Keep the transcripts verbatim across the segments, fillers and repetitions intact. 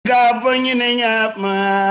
Gavani nyama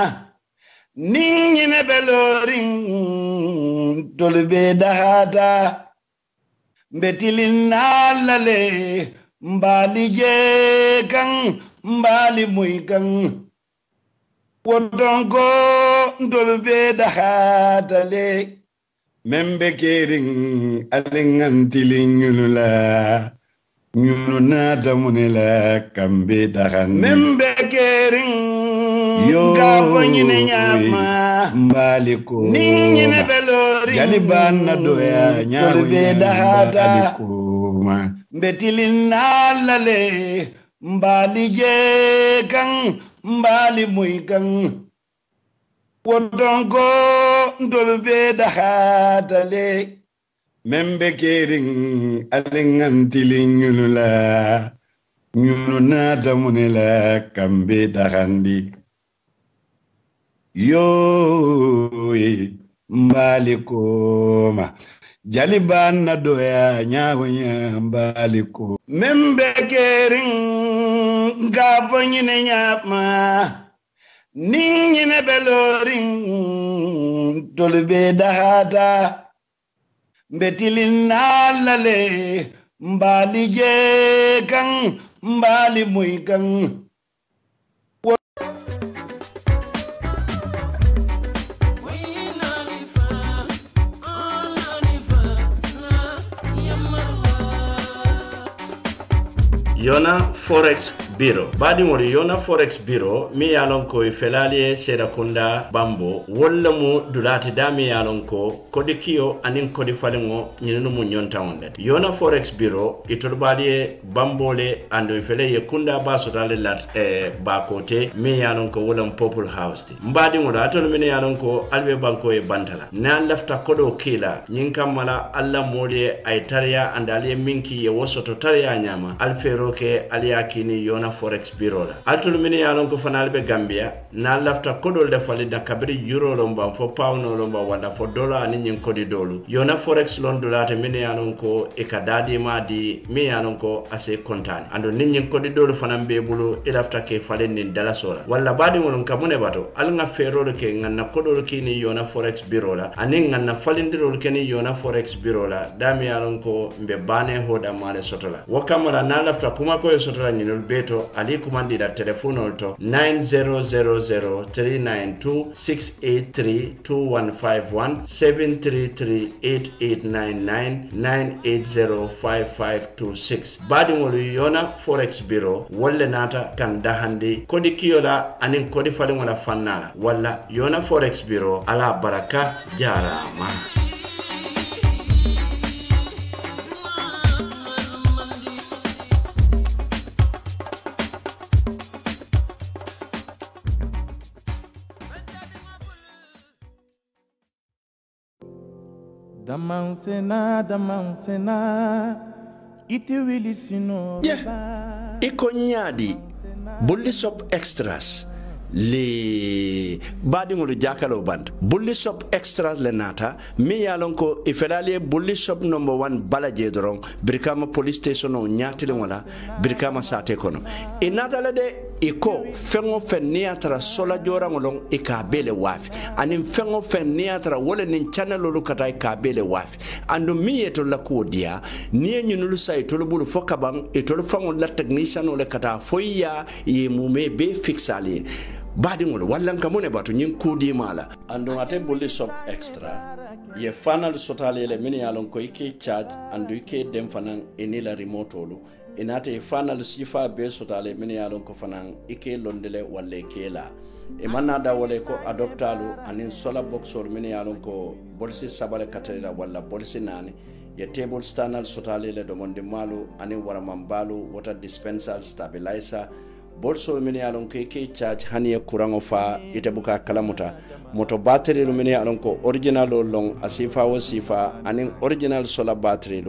Nini beloring Tolbe dahada Betilin alale Mbali jekan Mbali muikan Wodongo Tolbe dahada le Membe kering Alingan tilin yulula Nyuna damunela kambe dahan Membe kering Gavani nyama Mbaliko Nini beloring Jalibana doya Nyalbe dahada Betilin alale Mbali jekan Mbali muikan Wodongo Ndolbe dahada le Membe kering Alingan tilin yulula Nyuna damunela kambe dahandi Yo Mbaliko Jalibana doya Nyawanya Mbaliko Membe kering Gavani nyama Nini beloring Tolbe dahada Betilin alale Mbali jekan Mbali muikan Yona Forex Bureau. Badi mori Yona Forex Bureau mi yalon ko felaliye Serakunda Bambo walla mu dulati dami yalon ko kodi kiyo anin kodi falingo nyinu mu nyonta wonde. Yona Forex Bureau itorbaliye Bambole ando fele ye kunda basotale lat e bakote mi yalon ko wolam Purple House. Mbadi mori atol mi yalon ko albe banko e bantala. Na lafta kodo kila nyinka mala alla modi ay tariya andaliye minki ye wosoto tariya nyama alfero ke aliyakini Yona Forex Bureau la atul mini yalon ko fanal be Gambia na lafta kodol de fali da kabri euro lomba fo pound lomba wala fo dollar ani nyin kodi dolu Yona Forex lon dolate mini yalon ko e kadadi ma di mi yalon ko ase kontan ando nyin kodi dolu fanam be bulu e lafta ke fali nin dala sola wala badi won kamune bato al nga ferolo ke nganna kodol kini Yona Forex Bureau la ani nganna falindiro ke ni Yona Forex Bureau la dami yalon ko mbe bane hoda male sotola wakamara na lafta kuma ko sotola nyinol beto ali kumandi da telephone to nine zero zero zero three nine two six eight three two one five one seven three three eight eight nine nine nine eight zero five five two six badi ngolu Yona Forex Bureau wolle nata kan dahandi kodi kiyola anin kodi fali wala fannala walla Yona Forex Bureau ala baraka jarama. Damansena, damansena, iti wili sino. Yeah, iko nyadi, bully shop extras, le badi ngulu jakalo band, bully shop extras le nata, mi yalonko ifedali bully shop number one balaje dorong, Brikama police station o nyati le wala, Brikama sate kono. Inata le de iko fengo fen niatra sola jora ngolong ikabele wafi anim fengo fen niatra wole nin channel lu kata ikabele wafi ando miyeto la kodia nie nyunulu sai tolo bulu fokabang itolo fango la technician ole kata foya ye mume be fixali badi ngol wallan kamone batu nyin kudi mala ando ate bulli shop extra ye fanal sotale le mini yalon ko ike charge ando ike dem fanan enila remote olu inate fanal sifa be sotale mini yalon ko fanan ike londele walle kela e manada wale ko adoptalu anin sola box or mini yalon ko bolsi sabale katela walla bolsi nani ye table stanal sotale le domonde malu anin wara mambalu water dispenser stabilizer bolso mini yalon ko ike charge haniye kurango fa ite buka kalamuta moto battery lu mini yalon ko original long asifa wo sifa anin original solar battery lu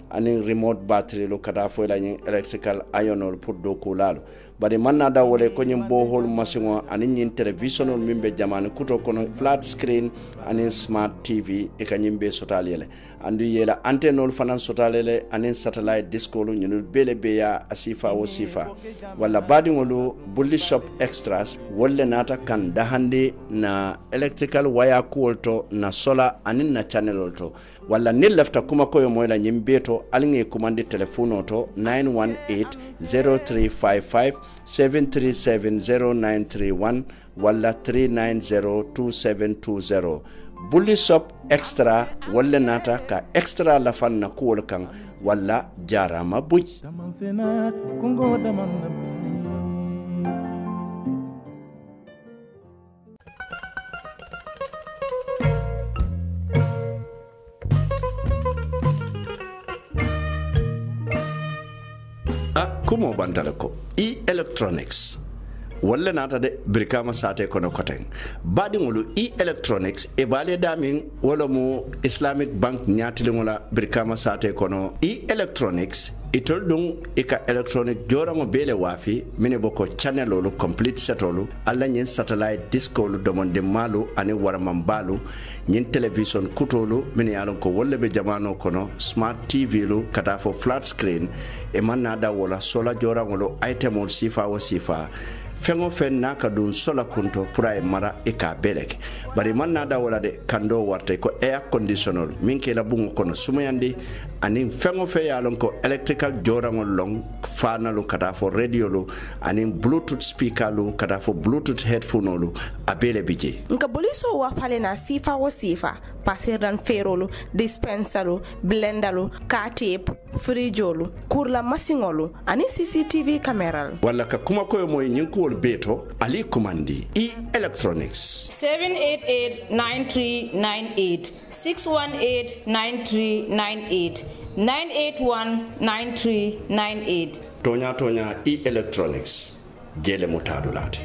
anin remote battery lu kata fo la nyin electrical iron pour do ko lalo bari man na da wole ko nyim bohol machine anin nyin television mimbe jamane kuto kono flat screen anin smart tv e kanyim be sotalele andu yela antenne fanan sotalele anin satellite disco lu nyul bele be ya asifa o sifa wala badi ngolu bulli shop extras wolle nata kan dahande na electrical wire kulto na solar anin na channel to wala nil lafta kuma koyo moyla nyimbeto alinge commande telephone to nine one eight zero three five five seven three seven zero nine three one wala three nine zero two seven two zero bulli shop extra wala nata ka extra lafan na kuwol kan wala jarama buy kumo bantala ko e electronics wala nata de brikama sate kono koteng badi ngulu e electronics e bale damin wala mu Islamic Bank nyatili ngola brikama sate kono e electronics itol dung ika electronic jorango bele wafi mine boko channel lu complete setolu alla nyen satellite disco lu domonde malu ani waramam balu nyen television kutolu mine yalon ko wolle be jamano kono smart tv lu kata fo flat screen e manna da wala sola jorango lu item sifa wa sifa fengo fen naka dun sola kunto pura e mara e ka belek bari man nada wala de kando warte ko air conditioner min ke la bungo kono sumayandi anin fengo fe yalon ko electrical jorangol long fanalu kata fo radio lu anin bluetooth speaker lu kata fo bluetooth headphone lu abele bije nka boliso wa fale na sifa wa sifa pasiran ferolu dispensaru blendalu ka tape frijolu kurla masingolu ani C C T V camera wala ka kuma koyo moy nyinko beto ali commandi e electronics seven eight eight nine three nine eight six one eight nine three nine eight nine eight one nine three nine eight tonya tonya e electronics jele mutadulate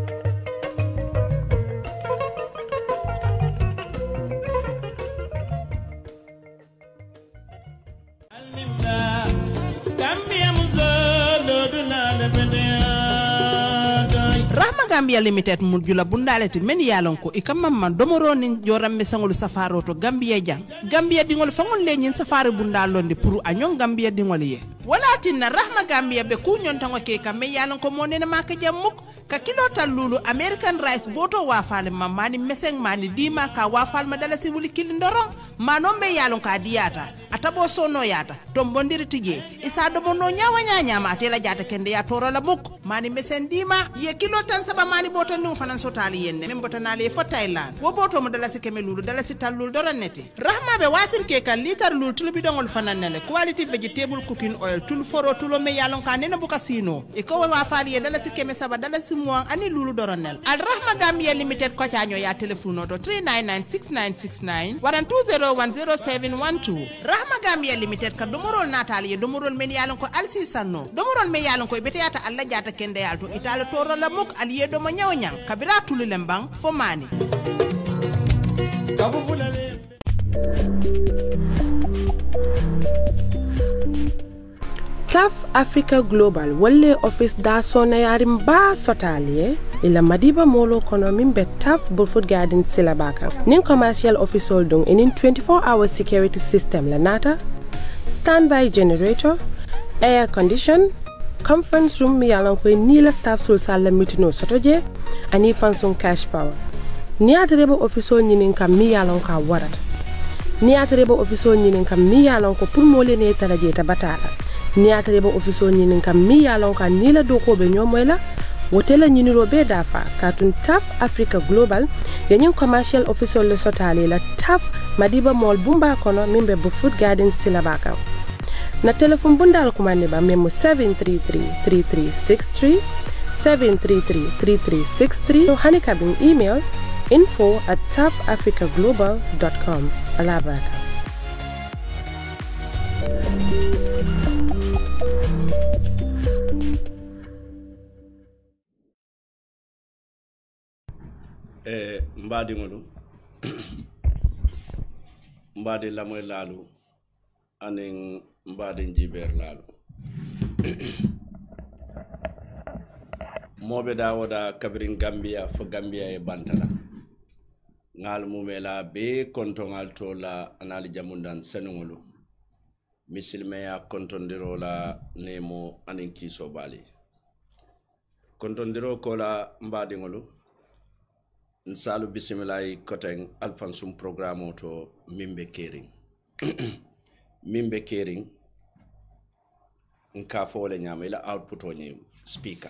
Gambia Limited mudjula bundaleti men yalon ko ikamam man domoro nin joram me sangol safaro to Gambia jang Gambia dingol fangol leñin safari bundalonde pour anyon Gambia dingol ye wala tinna rahma Gambia be ku nyon tango ke kam me yalon ko monene maka jammuk ka kilo talulu American rice boto wafale mamani meseng mani dima ka wafal madala si wuli kili ndorong manombe yalon ka diata atabo sono yata tombondiri tije isa domo no nyawa nyanya ma tela jata kende ya toro la muk mani mesen dima ye kilo tan saba mani boto nu fanan sotali yenne min boto nale fo Thailand wo boto mo dala si keme lulu dala si talul doranete rahma be wafir ke kan litar lul tulbi dongol fanan nele quality vegetable cooking oil tul foro tulo me yalon ka nena buka sino e ko wafali ye dala si keme saba dala si mo ani lulu doranel al rahma Gambia Limited ko tanyo ya telephone to three nine nine six nine six nine one two zero one zero seven one two rahma Gambia Limited ka domorol natal ye domorol men yalon ko alsi sanno domorol men yalon ko beteyata alla jata kende yalto itala toro la muk aliye do ma nyawnyang kabira tululem bang fo mani T A F Africa Global Wale Office da sona yarim ba sotalie ila madiba molo kono mimbe T A F Burfoot Garden silabaka nin commercial office holding in twenty-four hour security system la nata standby generator air condition conference room mi yalan ko ni la staff sul sala mitino sotoje ani fanson cash power ni atrebo office nyinin kam mi yalan ka warata ni atrebo office nyinin kam mi yalan ko pour mo lene taraje ta batala ni atrebo office nyinin kam mi yalan ka ni la doko be nyomoyla wotela nyiniro be dafa katun T A F Africa Global yanyin commercial officer le sotale la T A F madiba mall bumba kono mimbe Burfoot Garden silabaka na telephone bundal kumane ba memo seven three three three three six three seven three three three three six three no hani kabin email info at taf africa global dot com alabaraka eh mbadi ngolu mbadi lamoy lalu anen mbaɗen jiber laalo moɓe dawoda kabirin gambia fo gambia e bantala ngal mumela be kontongal to la anali jamundan senugolu misilmeya kontondiro la nemo anin kiso bali kontondiro ko la mbaɗigolu nsalu bisimilayi koten alfansum programme to mimbe kering mimbe kering nka fole nyama ila output onye speaker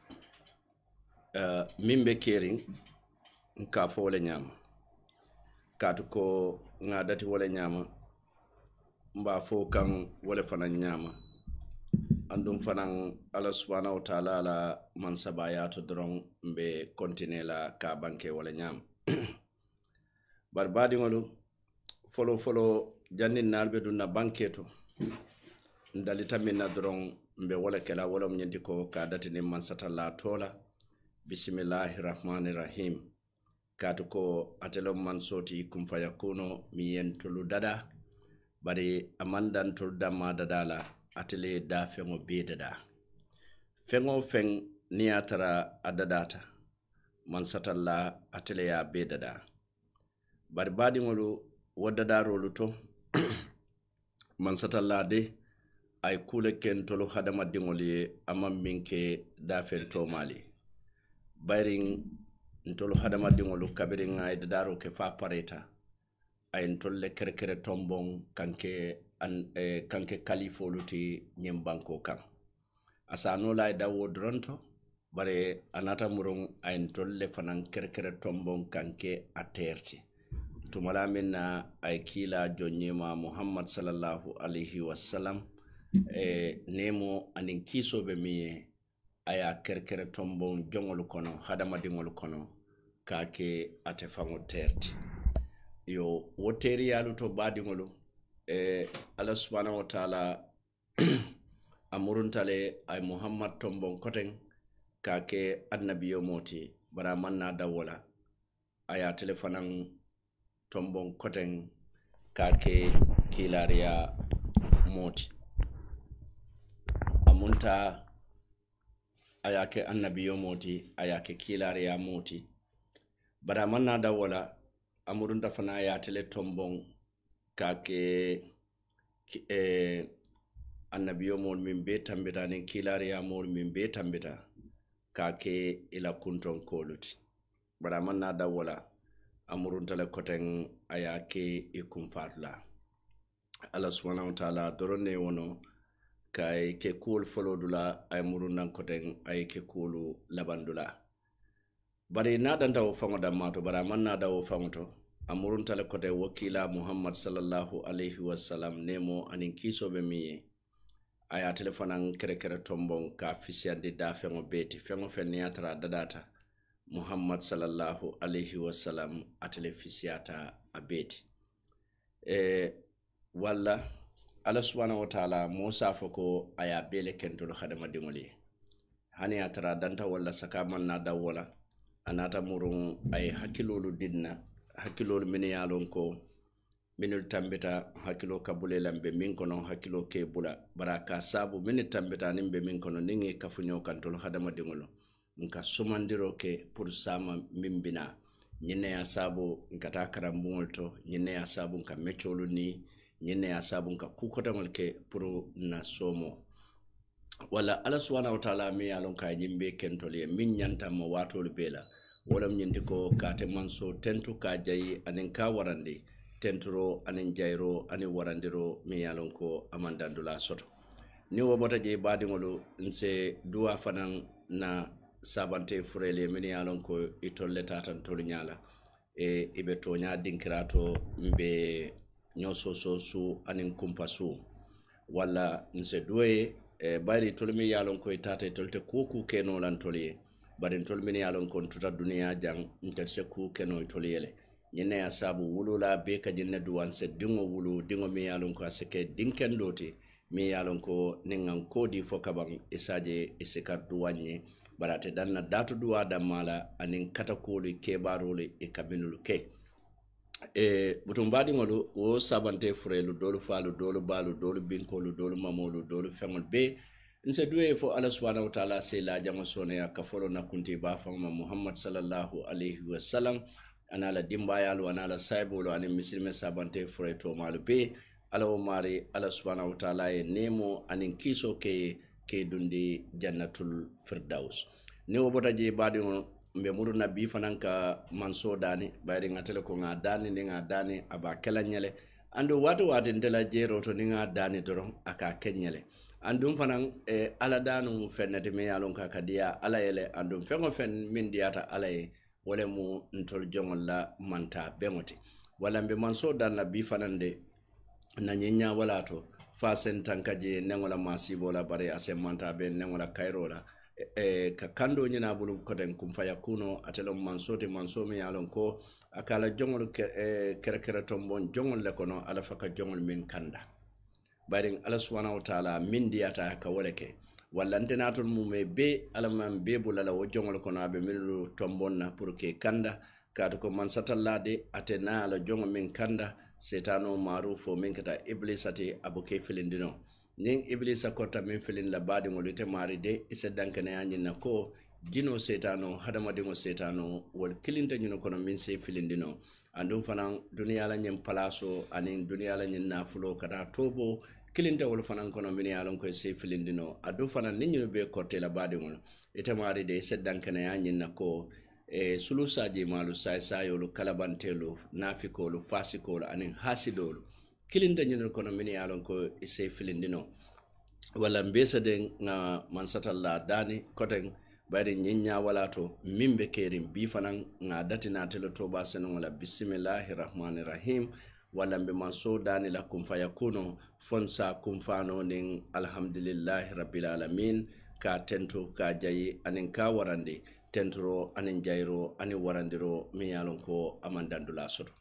uh, mimbe kering nka fole nyama katu ko ngadati wole nyama mba fo kan wole fanan nyama andum fanan Allah subhanahu wa ta'ala la man sabayato dron mbe continue la ka banke wole nyama barbadi ngolu folo folo jannin nalbe dunna banketo ndalita minna dron mbe wole kala wala mnyandi ko ka datini man satalla tola bismillahir rahmanir rahim katu ko atelo man soti kum fayakuno mi yentulu dada bari amandan tul dama dadala atele da fengo be dada fengo feng niatara adadata man satalla atele ya be dada bari badi ngolu wadada rolu to man satalla de ay kule ken tolo hadama dingoli amam minke da fel to mali bayring ntolo hadama dingolu kabirin ay daro ke fa pareta ay ntolle kerekere tombon kanke an eh, kanke kalifoluti nyembanko kan asano lay dawo dronto bare anata murun ay ntolle fanan kerekere tombon kanke aterti tumala minna ay kila jonyema Muhammad sallallahu alaihi wasallam e nemo anin kisobe miye aya kerkere tombon jongol kono hadama dingol kono kake atefango terti yo woteri yalu to badingolu e Allah subhanahu wa ta'ala amuruntale ay Muhammad tombon koten kake annabiyo moti bara manna dawola aya telefonan tombon koten kake kilariya moti amunta ayake annabiyo moti ayake kilariya moti bara manna dawola amurunda fana ya tele tombon kake eh, annabiyo mol min be tambita nin kilariya mol min be tambita kake ila kunton koluti bara manna dawola amurunta le koten ayake ikum fatla Allah subhanahu wa ta'ala dorone wono kay ke kul folodula ay murundan koten ay ke kulu labandula bari na danta wo fango damato bara man na dawo fangoto amurunta le kote wakila Muhammad sallallahu alaihi wasallam nemo anin kiso be miye aya telefonan kere kere tombon ka fisiande da fengo beti fengo fenniatra dadata Muhammad sallallahu alaihi wasallam atele fisiata abeti e walla Allah subhanahu wa ta'ala Musa foko aya bele kentolo khadama dingoli hani atra danta walla sakaman na dawola anata murun ay hakilolu dinna hakilolu min yalon ko minul tambita hakilo kabule lambe min kono hakilo ke bula baraka sabu min tambita nimbe min kono ningi kafunyo kantolo hadama dingolo nka sumandiro ke pour sama mimbina nyine ya sabu nkata karambungol to nyine ya sabu nka mecholu ni nyine ya sabu nka kukotangol ke pour na somo wala Allah subhanahu wa ta'ala mi yalon ka nyimbe kentole min nyanta mo watol bela wala nyindi ko kate manso tentu ka jayi anin ka warandi tenturo anin jayro anin warandiro mi yalon ko amandandula soto ni wo bota je badi ngolu nse duwa fanan na sabante furele min yalon ko itolle tatan tolu nyala e ibe to nya dinkirato mbe nyoso so su anin kumpa su wala nse duwe e bari tolmi yalon ko tata tolte kuku keno lan toliye bari tolmi yalon ko tuta duniya jang interse ku keno toliyele nyene ya sabu wulula be ka jinne duwanse dingo wulu dingo mi yalon ko aseke dinken doti mi yalon ko ningan kodi fo kabang isaje isikar duwanye barate danna datu duwa da mala anin katakoli kebarole e kabinulu ke e butumbadi ngolu o sabante frelu dolu falu dolu balu dolu binkolu dolu mamolu dolu fengol be nse duwe fo Allah subhanahu wa ta'ala se la jama sone ya kafolo na kunti ba fama Muhammad sallallahu alaihi wasallam anala dimbayalu anala saibolo ani misilme sabante freto malu be ala o mari Allah subhanahu wa ta'ala e nemo anin kiso ke ke dundi jannatul firdaus ne wobota je badi on mbe muru nabi fanan ka manso dani bayri ngatele ko nga dani ni nga dani aba kala nyele ando wato wati ndela jero to ni nga dani doron aka kenyele andum fanan e ala danu fennete me yalon ka kadiya ala ele andum fengo fen min diata ala e wala mu ntol jongol la manta bengoti wala mbe manso dan nabi fanan de na nyenya wala to fa sen tankaje nengola masibo la bare asemanta be nengola kairola e ka kando nyina bulu koden kum faya kuno atelom mansote mansomi yalon ko akala jongol ke e kere kere tombon jongol le kono ala faka jongol min kanda baring ala subhanahu wa ta'ala min diata ka woleke walla antenatul mume be ala man be bulala wo jongol kono abe milu tombon na pour que kanda kato ko man satallade atena ala jongo min kanda setano marufo min kata iblisati abuke filindino nin iblisa kota min filin la badi ngolite mari de ise dankane yanyi na ko jino setano hadamadi ngo setano wal kilinta nyino kono min se filindino andum fanan dunia la nyem palaso anin dunia la nyen nafulo kata tobo kilinta wal fanan kono min yalon ko se filindino adu fanan ninyo be kote la badi ngol ite mari de ise dankane yanyi na ko e sulusaji malu say sayolu kalabantelu nafikolu fasikolu anin hasidolu kilinta nyino kono min yalon ko ise filindino wala mbesa de nga mansatalla dani koten bari nyinya wala to mimbe kerim bi fanan nga datina telo toba senu wala bismillahir rahmanir rahim wala mbe manso dani la kum fayakuno fonsa kum fano ning alhamdulillahi rabbil alamin ka tento ka jayi anin ka warande tentro anin jayro anin warandiro mi yalon ko amandandula soto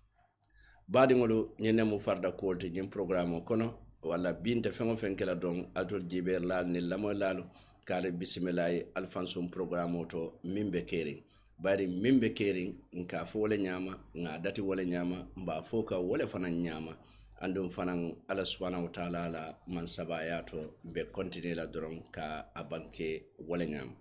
badi ngolu nyene mu farda ko te nyim programme kono wala binte fengo fenkela don atol jiber lal ni lamo lalu kare bismillah alfansum programme to mimbe kering bari mimbe kering nka fo wala nyama nga dati wala nyama mba foka wala fanan nyama andum fanan ala subhanahu wa ta'ala la man sabayato be continue la doron ka abanke wala nyama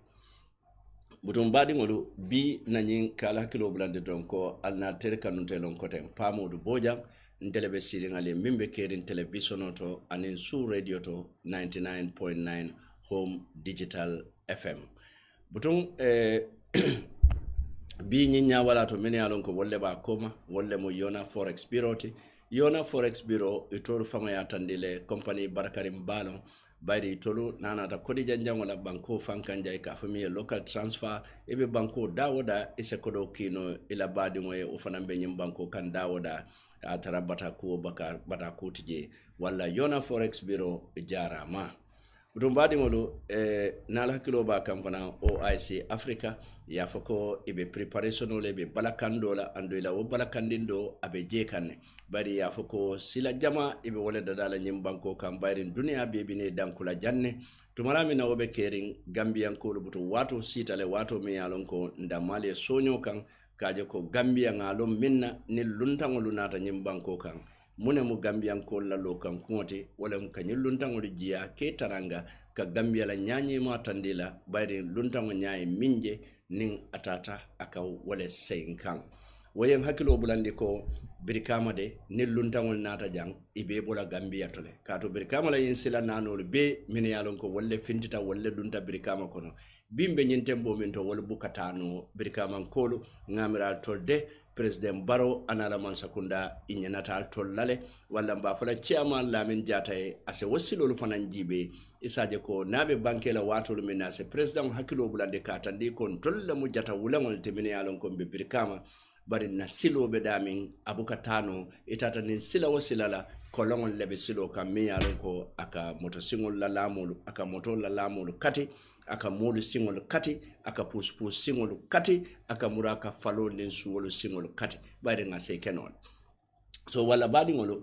butum badi ngolu bi nanyin kala kilo blande don ko alna ter kanun telon koten pamodu bojam ntelebe siringale mimbe kerin television to anin su radio to ninety-nine point nine home digital F M butum eh, bi nyinya wala to meni alon ko wolle ba koma wolle mo Yona Forex Bureau ti Yona Forex Bureau itoru fama ya tandile company barakarim balon bayri tolu nana da kodi janjang wala banko fankanja ka fami local transfer ebe banko dawoda ise kodo kino ila badi moye ufanambe nyim banko kan dawoda atara bata ko bakar bata ko tije wala Yona Forex Bureau jarama budum badi ngolo eh, nala kilo ba kam fana O I C Africa ya fako ibe preparation le be balakando la ando ila wo balakandindo abe je kanne bari ya fako sila jama ibe wala dadala nyim banko kam bari dunia be bine dankula janne tumara mina wobe kering Gambian ko lubuto wato sitale wato mi yalon ko ndamale sonyo kan kaje ko Gambia ngalom minna ni luntango lunata nyim banko kan mune mu Gambian ko la lokan kuote wala mu kanyil luntango jiya ke taranga ka Gambia la nyanyi ma tandila bayri luntango nyaay minje ning atata aka wala sein kan wayen hakilo bulandi ko birkama de ni luntango nata jang ibe bola Gambia tole kato birkama la yinsila nanol be min yalon ko wala fintita wala dunta birkama kono bimbe nyintembo min to wala bukatano birkama kolo ngamira tolde President Barrow anala man sakunda inyanata tollale wala mba fala chairman Lamin Jataye ase wasilolu fanan jibe isaje ko nabe bankela watolu minase president hakilo bulande katandi kon tolla mu jata wulangol temine yalon ko be birkama bari na silo be damin abuka tano itata nin sila wasilala kolongol lebe silo kam mi yalon ko aka moto singol la lamolu aka moto la lamolu kati aka molu singol kati aka pus pus singol kati aka muraka falo nin suwolu singol kati bari nga se kenon so wala badi ngolo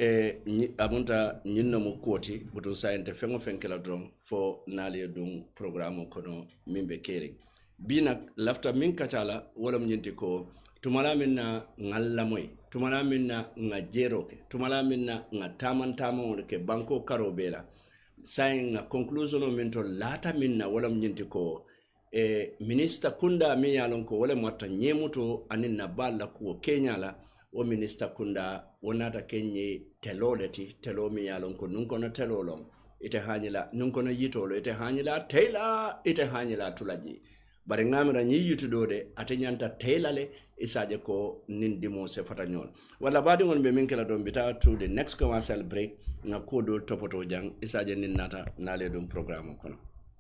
e amunta nyinno mo koti butun sayente fengo fenkela don fo nali dum programme kono mimbe kering bina lafta min kachala wala mnyinti ko tumala minna ngalla moy tumala minna nga jeroke tumala minna nga taman taman ke banko karobela sai nga conclusion o minto lata minna wala mnyinti ko e minister kunda mi yalon ko wala mata nyemuto aninna balla ko Kenya la o minister kunda wonata kenye teloleti telo mi yalon ko nun kono telolong ite hanyila nun kono yitolo ite hanyila tela ite hanyila tulaji bare ngamira nyi yitudode ate nyanta telale isaje ko nindimo se fatanyol wala badi ngon be minkela don bita to the next commercial break na kodo topoto jang isaje ninnata nale dum programme kono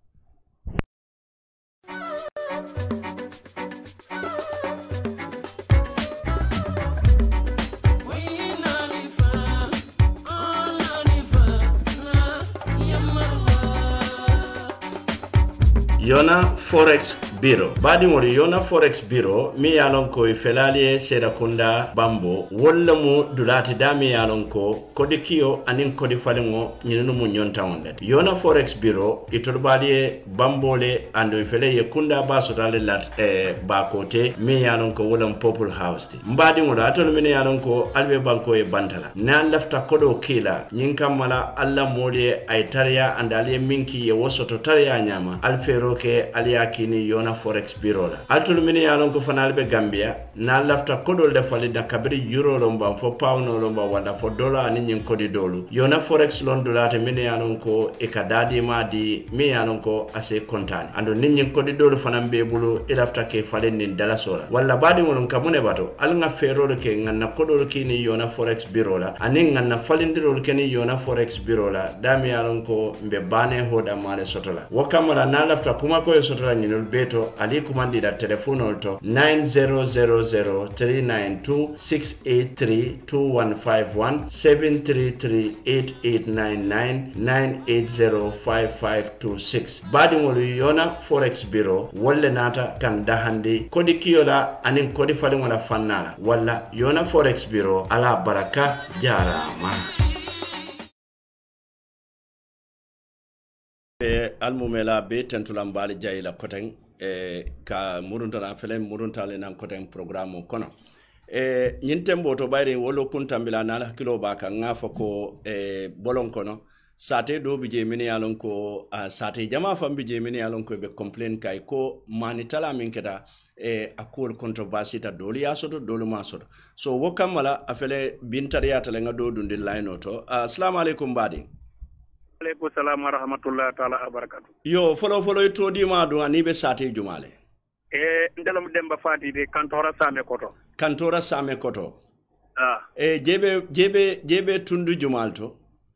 Yona Forex Bureau. Badi mori Yona Forex Bureau mi yalon ko felaliye seda kunda bambo walla mu dulati dami yalon ko kodi kiyo anin kodi falingo nyinu mu nyonta wonde. Yona Forex Bureau itorbaliye bambole ando fele ye kunda baso dale lat eh, bakote mi yalon ko wala Purple House. Mbadi mori atol mi yalon ko albe banko e bantala. Na lafta kodo kila nyinka mala alla moli ay tariya andaliye minki ye wosoto tariya nyama alfero ke aliyakini Yona Forex Bureau la altul mini yalon ko fanal be Gambia na lafta kodol de fali da kabri euro lomba fo pound lomba wala fo dollar ani nyin kodi dolu Yona Forex lon dolate mini yalon ko e kadadi ma di mi yalon ko ase kontan ando nyin kodi dolu fanam be bulu e lafta ke fali nin dala sola wala badi won kamune bato al nga fero ke nganna kodol kini Yona Forex Bureau la ani nganna falindiro ke ni Yona Forex Bureau la dami yalon ko mbe bane hoda male sotola wakamara na lafta kuma ko sotola nyinol beto ali kumandi da telephone to nine zero zero zero three nine two six eight three two one five one seven three three eight eight nine nine nine eight zero five five two six badi ngolu Yona Forex Bureau wolle nata kan dahandi kodi kiyola anin kodi fali wala fannala wala Yona Forex Bureau ala baraka jarama e almumela be tentulam bali jayila koten e ka murunta na felen murunta le nan koten programme kono e nyintembo to bayre wolo kuntambila na kilo baka ngafa ko e bolon kono sate do bije mini yalon ko uh, sate jama fam bije mini yalon ko be complain kay ko manitala min keda e akol controversy ta doli asoto dolu masoto so wokamala afele bintariya tale ngado dundi line to uh, assalamu alaikum badi alaikum salam wa rahmatullahi ta'ala wa barakatuh yo folo folo to di ma do ani be sate jumale e ndelam demba fati de kantora same koto kantora same koto ah e jebe jebe jebe tundu jumalto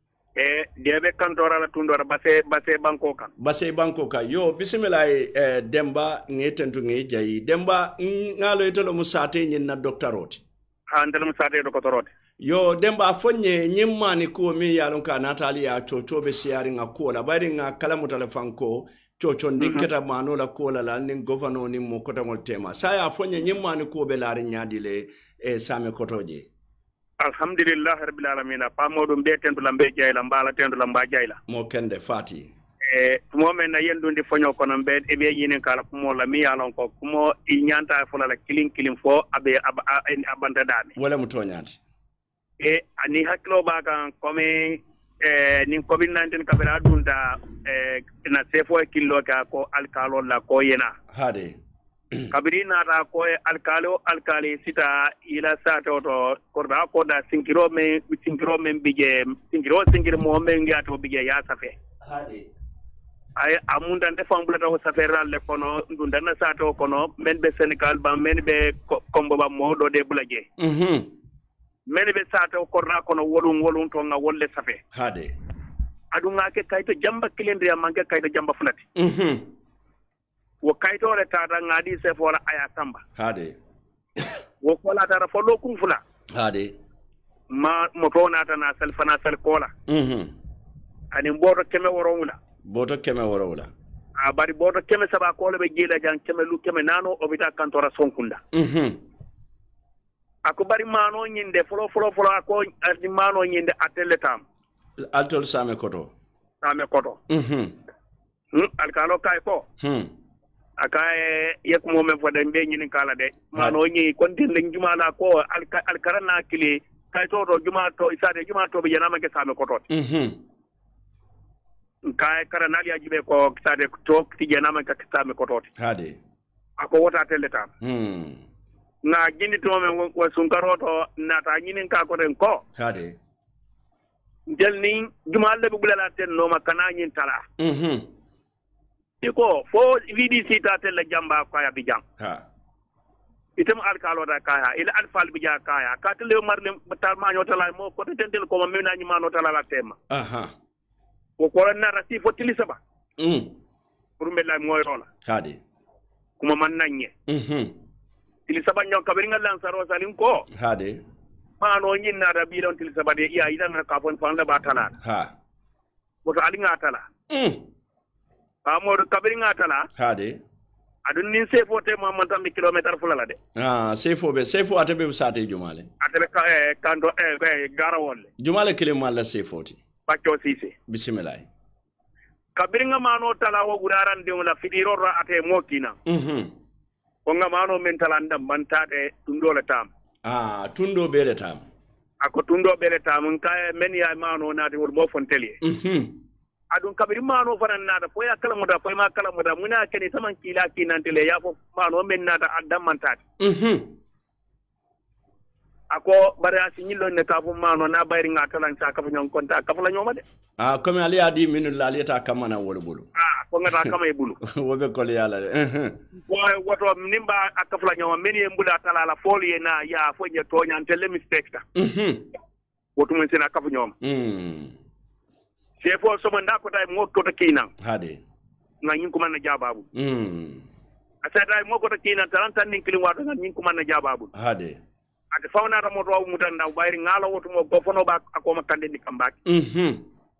e jebe kantora la tundora base base banko kan base banko ka yo bismillah e demba ngetentu nge jayi demba ngalo itolo musate nyin na doctorate ha ndelam sate doctorate yo demba fonye nyimmani ko mi yalon ka natali ya chocho be siari nga ko la bari nga kala mo telefon ko chocho ndinketa mm -hmm. mano la ko la la nin governor ni mo kota ngol tema saya fonye nyimmani ko be laari nyaadile e same kotoje alhamdulillah rabbil alamin pa modum be tentu lambe jayla mbala tentu lamba jayla mo kende fati e mo men na yendundi fonyo kono be e be yinin kala ko la mi yalon ko ko i nyanta fo la kilin kilin fo abe abanda dami wala mo tonyati e ani haklo baga comme eh ni covid nineteen kabira dunda eh na sefo kilo ka ko alkalo la ko yena hade kabirina ta ko alkalo alkali sita ila sato to korda ko da sinkiro me sinkiro me bije sinkiro sinkiro mo me ngato bije ya safe hade ay amunda de fambula to safera le kono dunda na sato kono men be Senegal ba men be kombo ba mo do de bulaje mhm meni be sato korna kono wolum wolum to nga wolle safe hade adunga ke kayto jamba kilendria manke kayto jamba fulati mhm wo kayto le tata ngadi se fola aya samba hade wo kola tara folo kum fula hade ma moto nata na sel fana sel kola mhm ani mboto keme worowula boto keme worowula a bari boto keme saba kola be jila jang keme lu keme nano obita kantora sonkunda mhm ako bari mano nyinde folo folo folo ako adi mano nyinde atelle tam altol same koto same koto mhm hmm alkalo kay ko hmm akaye yek mo men foden be nyini kala de mano nyi kontin le juma la ko al karana kili kay to to juma to isade juma to be yanama ke same ko tot mhm kay karana ya jibe ko isade to ti yanama ke same ko tot hade ako wota teleta mhm na gindi to men ko sunkaro to nata nyini ka ko den ko hade jelni juma le bulala ten no makana nyin tala mhm iko fo V D C ta tella jamba ko ya bijam ha itam alkalo da kaya ila alfal bija kaya ka tele marle tal ma nyota mo ko tentel ko me na ni ma nota la tema aha ko ko na rasi fo tilisa ba mm pour mbela moy rola hade kuma man nanye mhm tilisa ba nyon kabiri ngal lansaro salin ko hade ma no nyin na da bi don tilisa ba de iya idan ka fon fon da ba tala ha ko to alinga tala mm amor kabiri ngatala hade adun nin sefo te mo man tan kilometer fulala de ah sefo be sefo atabe sate jumale atebe ka e kando e garawol jumale kile malla sefo ti bakko sise bismillah kabiri nga mano tala wo guraran de la fidiro ra ate mokina mhm ko nga mano men tala ndam bantate tundo le tam ah tundo bele tam ako tundo bele tam ka men ya mano na de wor mo fontelier mhm adun kabiri mano fanan nada ko ya kala muda ko ma kala muda muna kene saman kila kinan tele ya fo mano men nada adam mantat mhm ako bare asinyilo ne ka fo mano na bayri ngata lan sa ka fo nyon konta ka fo la nyoma de ah comme ali adi minul la leta kamana wol bulu ah ko ngata kama e bulu wobe ko yalla de mhm wa woto nimba ka fo la nyoma men e mbula tala la folie na ya fo nye to nyan tele mistake ta mhm woto men sina ka fo nyoma mhm sefo so man da ko tay mo to to kinan hade na nyin ko man na jababu mm asa tay mo ko to kinan tan tan nin kilin wato na nyin ko man na jababu hade ade fawna ta mo to mu tan daw bayri ngalo woto mo ko fono ba ko ma kande ni kambak mhm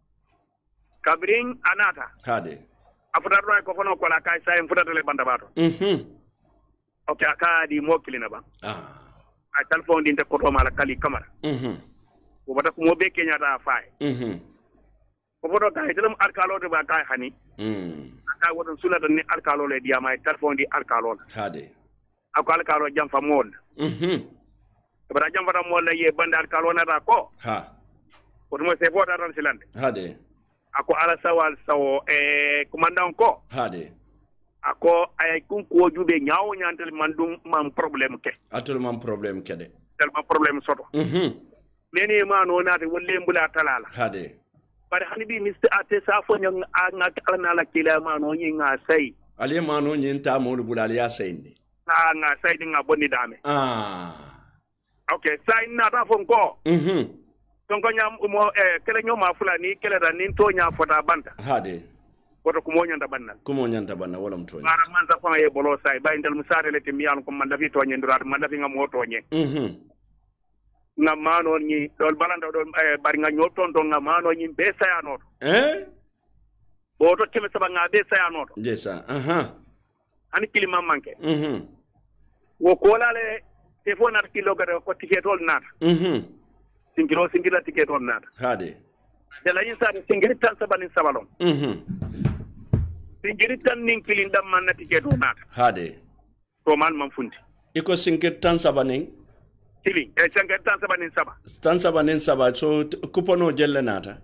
kabring anata hade afutar ro ko fono ko la kay say futata le banda bato mhm okay aka di mo kilina ba ah a telephone din te ko to mala kali kamara mhm ko bata ko mo be kenya ta fay mhm ko bodo kay telam alkalo de ba kay hani mm aka wodon sulata ni alkalo le diama telephone di alkalo hade ako alkalo jam fa mod mhm bara jam fa mod la ye banda alkalo na ta ko ha ko mo se fota tan silande hade ako ala sawal sawo e commandant ko hade ako ay kun ko jube nyaawo nyantel man dum man problème ke atul man problème kede tellement problème soto mhm neni ma no naate wolle mbula talala hade bare hani bi mister ate sa fo nyang nga kalna la kila ma no nyi nga sai ale ma no nyinta mo bulali ya sayni na nga sai dinga bonni dame ah okay sai na ta fo ko mhm ton ko nyam mo e kele nyoma fulani kele da nin to nya fota banta hade woto ko mo nyanda bannal ko mo nyanta banna wala mto mara man sa fa e bolo sai bay ndal musare le tim yalla ko man da fi to nyendurat man da fi nga mo to nye mhm nga mano ni dol balanda dol e bari nga nyoton don nga mano ni be sayano eh bo to keme saba nga be sayano desa aha ani kilima manke mhm wo ko la le te fo na kilo ga ko tiketol nat mhm singiro singira tiketol nat hade de la yin sa singiri tan saba ni sabalon mhm singiri tan nin kilin dam man na tiketol nat hade to man man fundi iko singir tan sabaning tili e singiri tan saba ni saba tan sabaning saba so kupono jelle nata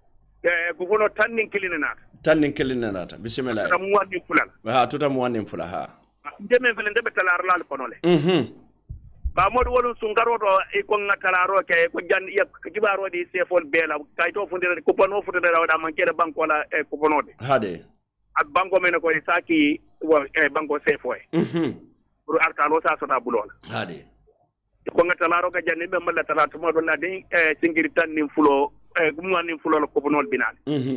e ko fono tan nin kilin nat tan nin kilin nata bismillah tam wani fulal ha tuta mo wanin fula ha ndeme fele ndebe talar lal konole mhm ba modu wolun sungaro do e ko ngatalaro ke ko jan ya jibaro di sefol bela kay to fundere ko pono fundere da man kede banko la e ko pono de hade ak banko men ko saki wa e banko sefo e mhm pour arkano sa sota bulola hade ko ngatalaro ka janni be malla talatu mo do na de e singiri tan nim fulo e gum wan nim fulo ko pono binal mhm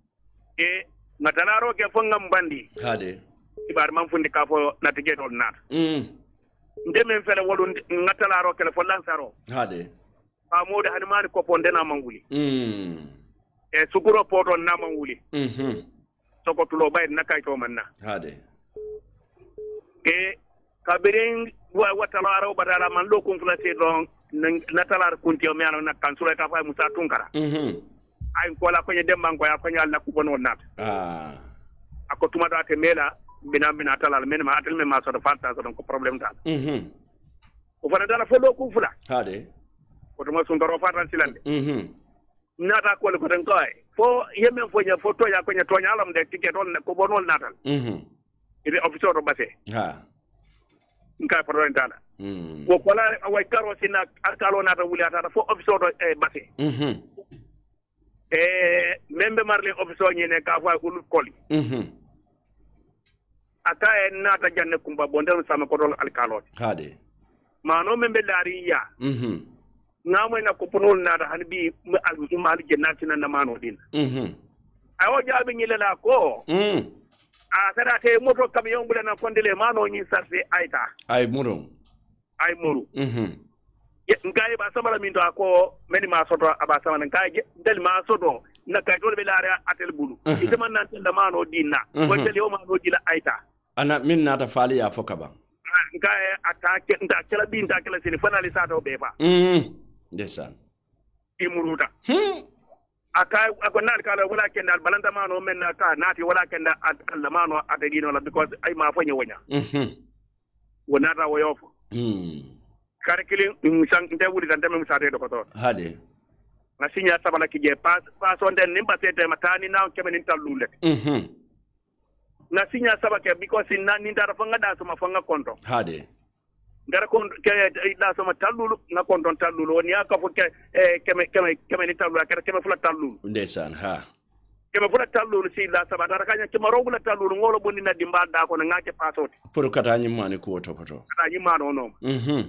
e ngatalaro ke fo ngam bandi hade ibar man fundi ka fo na tike dol nat mhm ndeme fele wolu ngatalaro ke fo lansaro hade ba mode hani mari ko ponde na manguli mhm e sukuro poto na manguli mhm soko tulo bay na kay to manna hade e kabirin wa watalaro badala man lo kun flati don na talar kunti o miano na kansula ka fa musa tunkara mhm ay ko la ko nye demba ko ya ko nyal na ku bono nat ah ako tuma do ate mela bina bina talal men ma atel men ma so fatta so ko problem dal mhm o fana dala fo do ku fula hade ko to ma sun daro fatta silande mhm nata ko ko tan koy fo yemen fo nya fo to ya ko nya to nya alam de ticket on ko bonol natal mhm ide officer do basse ha nka pardon dala mhm ko kola way karo sina akalo nata wuli ata fo officer do e basse mhm e membe marle officer nyene ka fa ul koli mhm aka e nata janne kumba bondel sama ko dol alkalo hade mano membe dari ya mhm ngamo na ko ponol nata hanbi al mal jennati na mano din mhm awo jaabi nyilela ko mhm a sada te moto camion bula na kondele mano nyi sarse aita ay muru ay muru mhm ngai ba samala min to ko meni ma soto aba samala ngai del ma soto na kay dole be laare atel bulu ite man nan tel mano dinna ko tel yo mano dila aita ana min nata fali ya foka ba ngai atake nda kala bin ta kala sini fanali sa to be fa mhm desan imuruta hmm aka ko nan kala wala kenda balanda mano men na ka nati wala kenda alla mano atedino la because ay ma fanya wonya mhm wona ta woyofo hmm kare kilin musang nte wuri tan dem musate do ko to hade na sinya sabala ki je pas pas on den nimba tete matani na keme nin talule mhm na sinya sabake because na nin dara fanga da so ma fanga konto hade dara kon ke da so ma talulu na konto talulu woni aka fu ke keme keme keme nin talulu kare keme fula talulu ndesan ha keme fula talulu si da sabata dara kanya kema rogula talulu ngolo bonni na dimba da ko na ngake pasoti pour kata nyi mani ko to poto kata nyi mano no mhm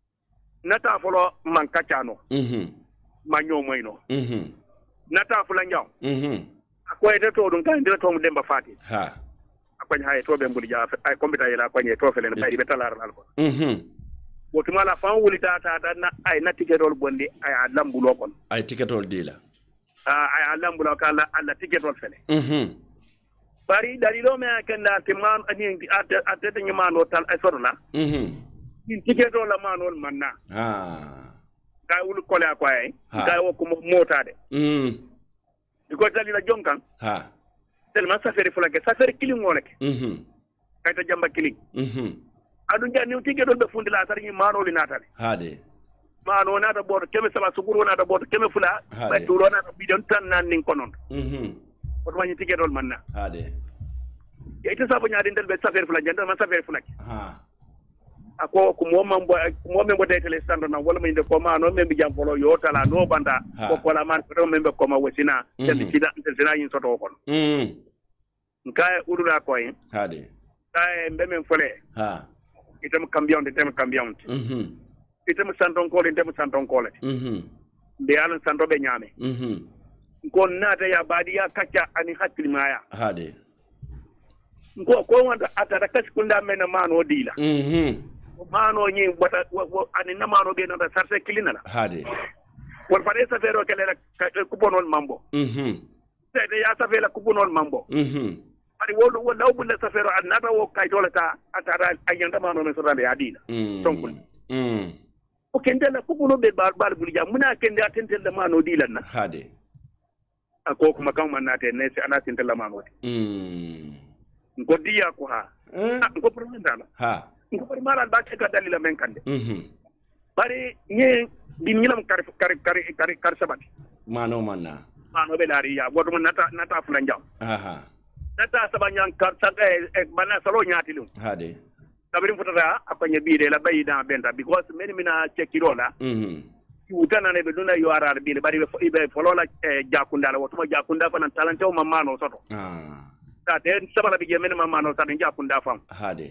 nata folo man kachano mhm manyo moyno mhm nata fula nyaw mhm ko ede to dun kan dire to mu demba fati ha akwai haye to be mbuli ja ay kombita yela akwai to fele ne bay be talar alko mhm wotuma la fan wuli ta ta na ay na tigetol bondi ay lambulo kon ay tiketol dila ah ay lambulo kala alla tigetol fele mhm bari dalilo me kanda timan ani ate ate ni mano tal ay sorla mhm in tigetol la mano manna ah kay wul kole akwai kay wo ko motade mhm diko dalila jonkan ha tellement safere fulake safere killing woleke mhm kayta jamba killing mhm adu jani tigetol be fundila sar ni mano li natale hade mano nata boto keme saba sukuru nata boto keme fula ba tulo nata bidon tan nan nin konon mhm ko wani tigetol manna hade ya ita sabu nyaade ndel be safere fula janda man safere fula ha ako ko mo mambo mo membo de tele stando na wala minde ko mano membi jam polo yo tala no banda ko ko la man ko membe ko ma wesina tan sida sida yin soto kon mhm nkae urula ko yin hade kae mbeme fole ha itam cambion de tem cambion mhm itam santon ko le tem santon ko le mhm be alan santo be nyame mhm ko nata ya badiya kacha ani hakli maya hade ko ko wanda atata kaskunda mena mano dila mhm mano nyi wata ani na mano be na sarse kilina la hade wal fare sa fero kele la kuponol mambo mhm sede ya sa fela kuponol mambo mhm ari wolu wala bulla sa fero anata wo kay dolata atara ayanda mano me sodale ya dila tonkul mhm o kende la kupono be bal bal bulja muna kende atentel la mano dila na hade ako kuma kan manate ne se anatin la mano mhm ngodiya ko ha ko problema ha ko par mala ba ka dalila men kande mhm bari ñe di ñilam kar kar kar kar kar sabati mano manna mano be lari ya godo nata nata fula njam aha nata sabanyang kar sa e bana salo ñaati lu hade kabiri futata apanya biide la bayida benta because men mina chekirola mhm utana ne be duna yo arar biide bari be folola jakunda la wotuma jakunda fa nan talante o mamano soto ah ta de sabala bi men mamano sa den jakunda fam hade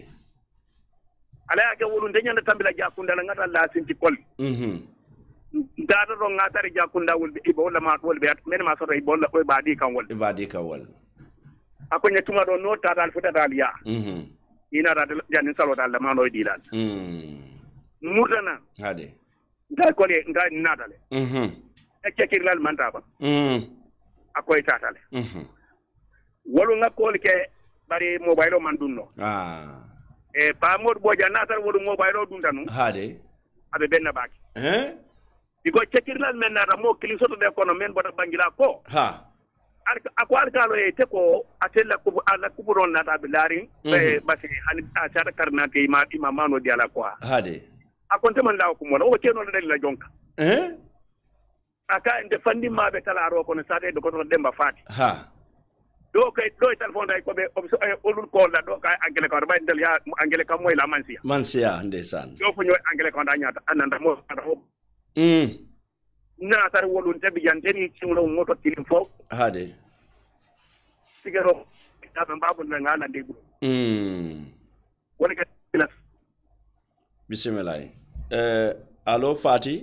ala ya ke wulun de nyanda tambila jakunda la ngata la sinti kol mhm data do ngata ri jakunda wul be ibo la ma wol be men ma soto ibo la ko baadi kan wol baadi kan wol akonya tuma do no ta dal futa dal ya mhm ina da janin salo dal la ma no dilal mhm mutana hade nda ko le nda nadale mhm e cekir lal manta ba mhm akoy tatale mhm wolu ngakol ke bari mobile man dunno ah e pa mod boja natal wolu mobile dundanu hade abe benna baki hein diko cekir lal men nata mo kili soto de kono men bota bangila ko ha ako alkalo e te ko atella ko ala kuburon nata bilari e basi an asara karnate ima ima mano di ala kwa hade akonte man law ko mo o keno dal la jonka eh aka inde fandi ma be tala ro ko ne sade do ko to demba fati ha do kay do telephone day ko be olul ko la do kay angele ko ba ndel ya angele kam moy la mansia mansia ndesan do ko ñoy angele ko da ñata ananda mo mm na tar wolun tabi janteni ci lo moto tilim fo hade sigaro ta babu na ngana de mm wala ka bilas bismillah eh allo Fati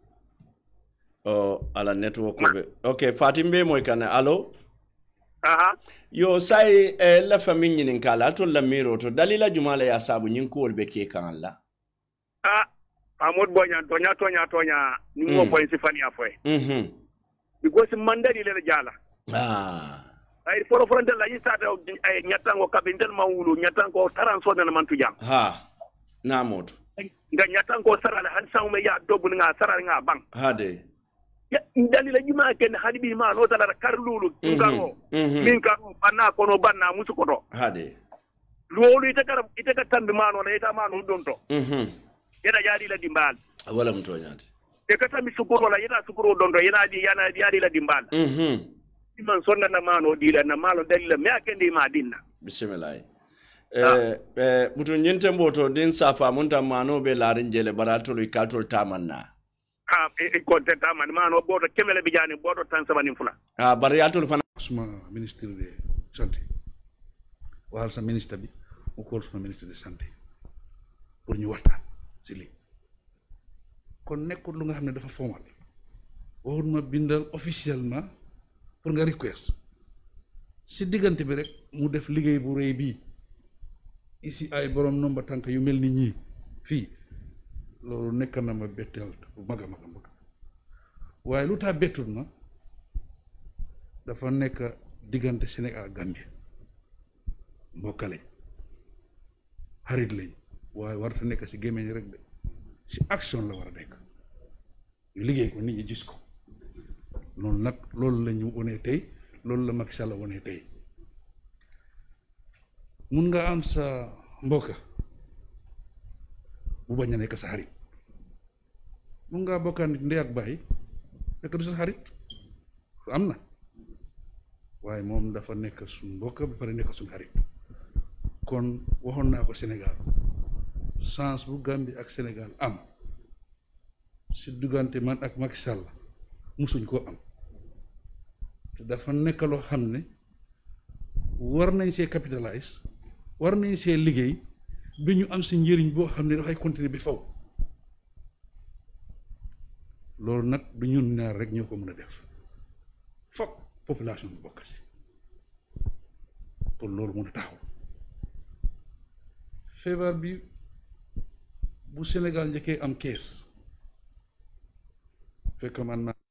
oh ala network ko be okay Fati mbe moy kan allo aha yo sai eh, la famille nin kala to la miro to dalila jumala ya sabu nyin ko be ke kan la ah amod bonya tonya tonya tonya ni mo Mm. point sifani afoy mhm because mandari le jala ah ay foro foro ndel la yisa ta ay nyatango kabindel mawulu nyatango taranso na man tujam ha na moto nga nyatango sarala han sawme ya dobu nga sarala nga bang hade ya dalila juma ken hadibi ma no tala karlulu ngaro mhm min ka banna kono banna musu ko do hade lolu ite kara ite ka tambi ma no ita ma no don to mhm yeda jadi la dimbal wala mto nyade e ka tambi sukuro la yeda sukuro don do yana di yana jadi la dimbal mhm man sonna na ma no dila na malo dalila me akende ma dinna bismillah eh eh butu nyinte mboto din safa munta mano be larin jele barato lu kaltol tamanna ah e ko tenta man ma no bodo kemele bi jani bodo tan sabani fula ah bariatul fana suma ministre de santé wal sa ministre bi o ko suma ministre de santé pour ñu waxtaan ci li kon nekkul lu nga xam ne dafa formal waxul ma bindal officiellement pour nga request si diggante bi rek mu def liggéey bu rëy bii ici ay borom nomba tànk yu mel ni ñii fii loolu nekk na ma betteel bu mag a mag a mag waaye lu tax bettul na dafa nekk diggante Sénégal ak Gambie mbokk lañ xarit lañ waaye warta nekk si gémmiñ rek de si action la war a nekk ñu liggéey ko nit ñi gis ko loolu nag loolu la ñu wone tey loolu la Macky Sall wone tey mun nga am sa mbokka bu bañ a nekk sa xarit mun ngaa bokkaan nit ndey ak baay fekk du sa xarit am na waaye moom dafa nekk suñ mbokka ba pare nekk suñ xarit kon waxoon naa ko Sénégal chance bu Gambie ak Sénégal am si diggante man ak Macky Sall musuñ koo am te dafa nekk loo xam ne war nañ see capitalize war nañ see liggéey bi ñu am si njëriñ boo xam ne dafay continuer bi faw loolu nag du ñun ñaar rek ñoo ko mën a def foog population bi bokk si pour loolu mën a taxaw feebar bi bu Sénégal njëkkee am kees fekk man naa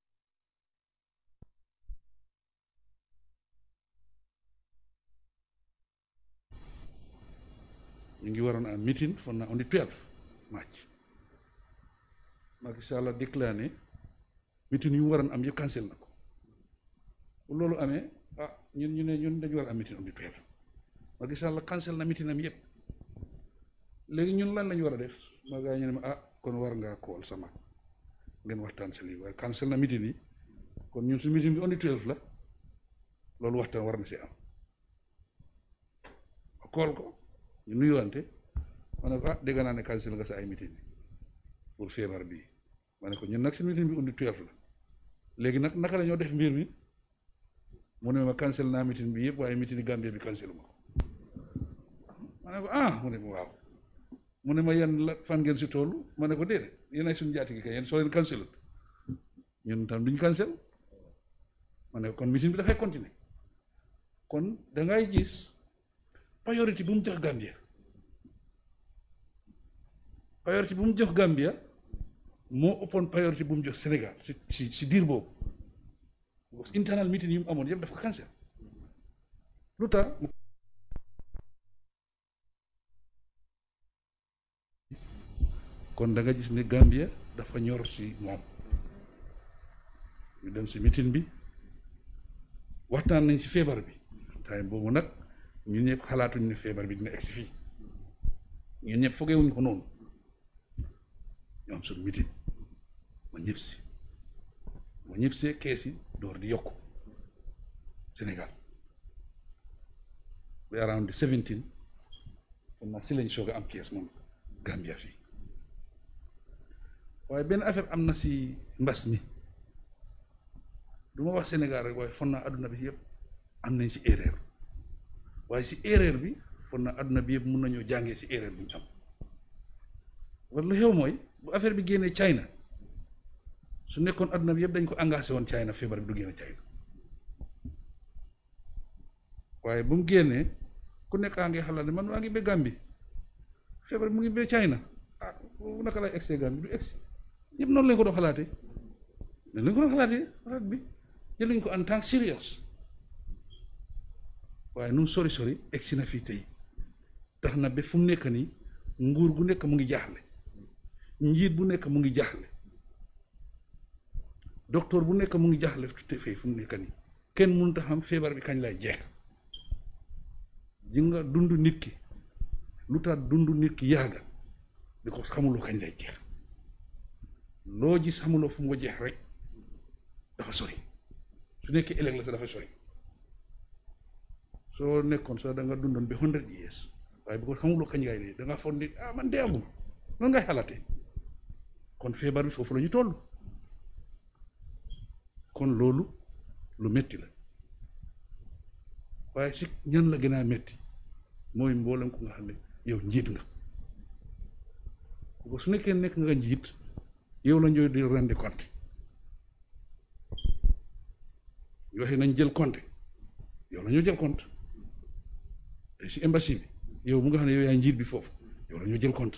ñu ngi waroon am meeting foog naa on the twelve March Macky Sall déclaré meeting yu mu waroon am yëpp cancel na ko bu loolu amee ah ñun ñu ne ñun dañu war a am meeting on the twelve Macky Sall cancel na meeting am yëpp léegi ñun lan lañu war a def ma gaa ñu ne ma ah kon war ngaa kool sama ngeen waxtaan si lii waaye cancel na meeting yi kon ñun su meeting bi on the twelve la loolu waxtaan war na si am ma kool ko ñu nuyuwante ma ne ko ah dégg naa ne cancel nga sa ay meeting yi pour feebar bi ma ne ko ñun nag si meeting bi on the twelve la léegi nag naka la ñoo def mbir mi mu ne ma cancel naa meeting bi yëpp waaye meeting yi Gambie bi cancel ma ko ma ne ko ah mu ne ma waaw mu ne ma yéen la fan ngeen si toll ma ne ko déedéet yéen ay suñu jaati gi kay yéen soo leen cancelut ñun tam duñ cancel ma ne kon meeting bi dafay continuer kon da ngay gis priorité bu mu jox Gambia priorité bu mu jox Gambia moo ëppoon priorité bu mu jox Sénégal si si si diir boobu parce que internal meeting yi mu amoon yëpp daf ko cancel lu tax kon da nga gis ne Gambia dafa ñor si moom ñu dem si meeting bi waxtaan nañ si feebar bi time boobu nag ñun ñëpp xalaatuñ ne feebar bi dina egsi fii ñun ñëpp fogeewuñ ko noonu ñoom suñu meeting ma ñëpp si ma ñëpp see kees yi door di yokku Sénégal ba around seventeen kon nag si lañ soog a am kees moom Gambia fii waaye benn affaire am na si mbas mi du ma wax Sénégal rek waaye fon naa adduna bi yëpp am nañ si erreur waaye si erreur bi fon naa adduna bi yëpp mun nañoo jàngee si erreur bi ñu am wala lu xew mooy bu affaire bi génnee China su nekkoon adduna bi yëpp dañ ko engagé woon China feebar bi du génne China waaye bu mu génnee ku nekk a ngi xalaat ne man maa ngi ba Gambie feebar bi mu ngi ba China ah naka lay egsi Gambie du egsi ñëpp noonu lañ ko doon xalaatee noonu lañ ko doon xalaatee xalaat bi jëluñ ko en tant que serious waaye nun sori sori egsi na fii tey tax na ba fu mu nekk nii nguur gu nekk mu ngi jaaxle njiit bu nekk mu ngi jaaxle docteur bu nekk mu ngi jaaxle te fii fu mu nekk nii kenn mënut a xam feebar bi kañ lay jeex ji nga dund nit ki lu tax dund nit ki yaaga di ko xamuloo kañ lay jeex loo gis xamuloo fu mu jeex rek dafa sori su nekkee ëllëg la sa dafa sori soo nekkoon sax da nga dundoon ba hundred years waaye bu ko xamuloo kañ ngay dee da nga foog ni ah man dee aguma noonu ngay xalaatee kon feebar bi foofu la ñu toll kon loolu lu metti la waaye si ñan la gën a metti mooy mboolem ko nga xam ne yow njiit nga ko su nekkee nekk nga njiit yow la ñooy di rendi compte ñu waxee nañ jël compte yow la ñoo jël compte te si embassy bi yow mu nga xam ne yow yaay njiit bi foofu yow la ñoo jël compte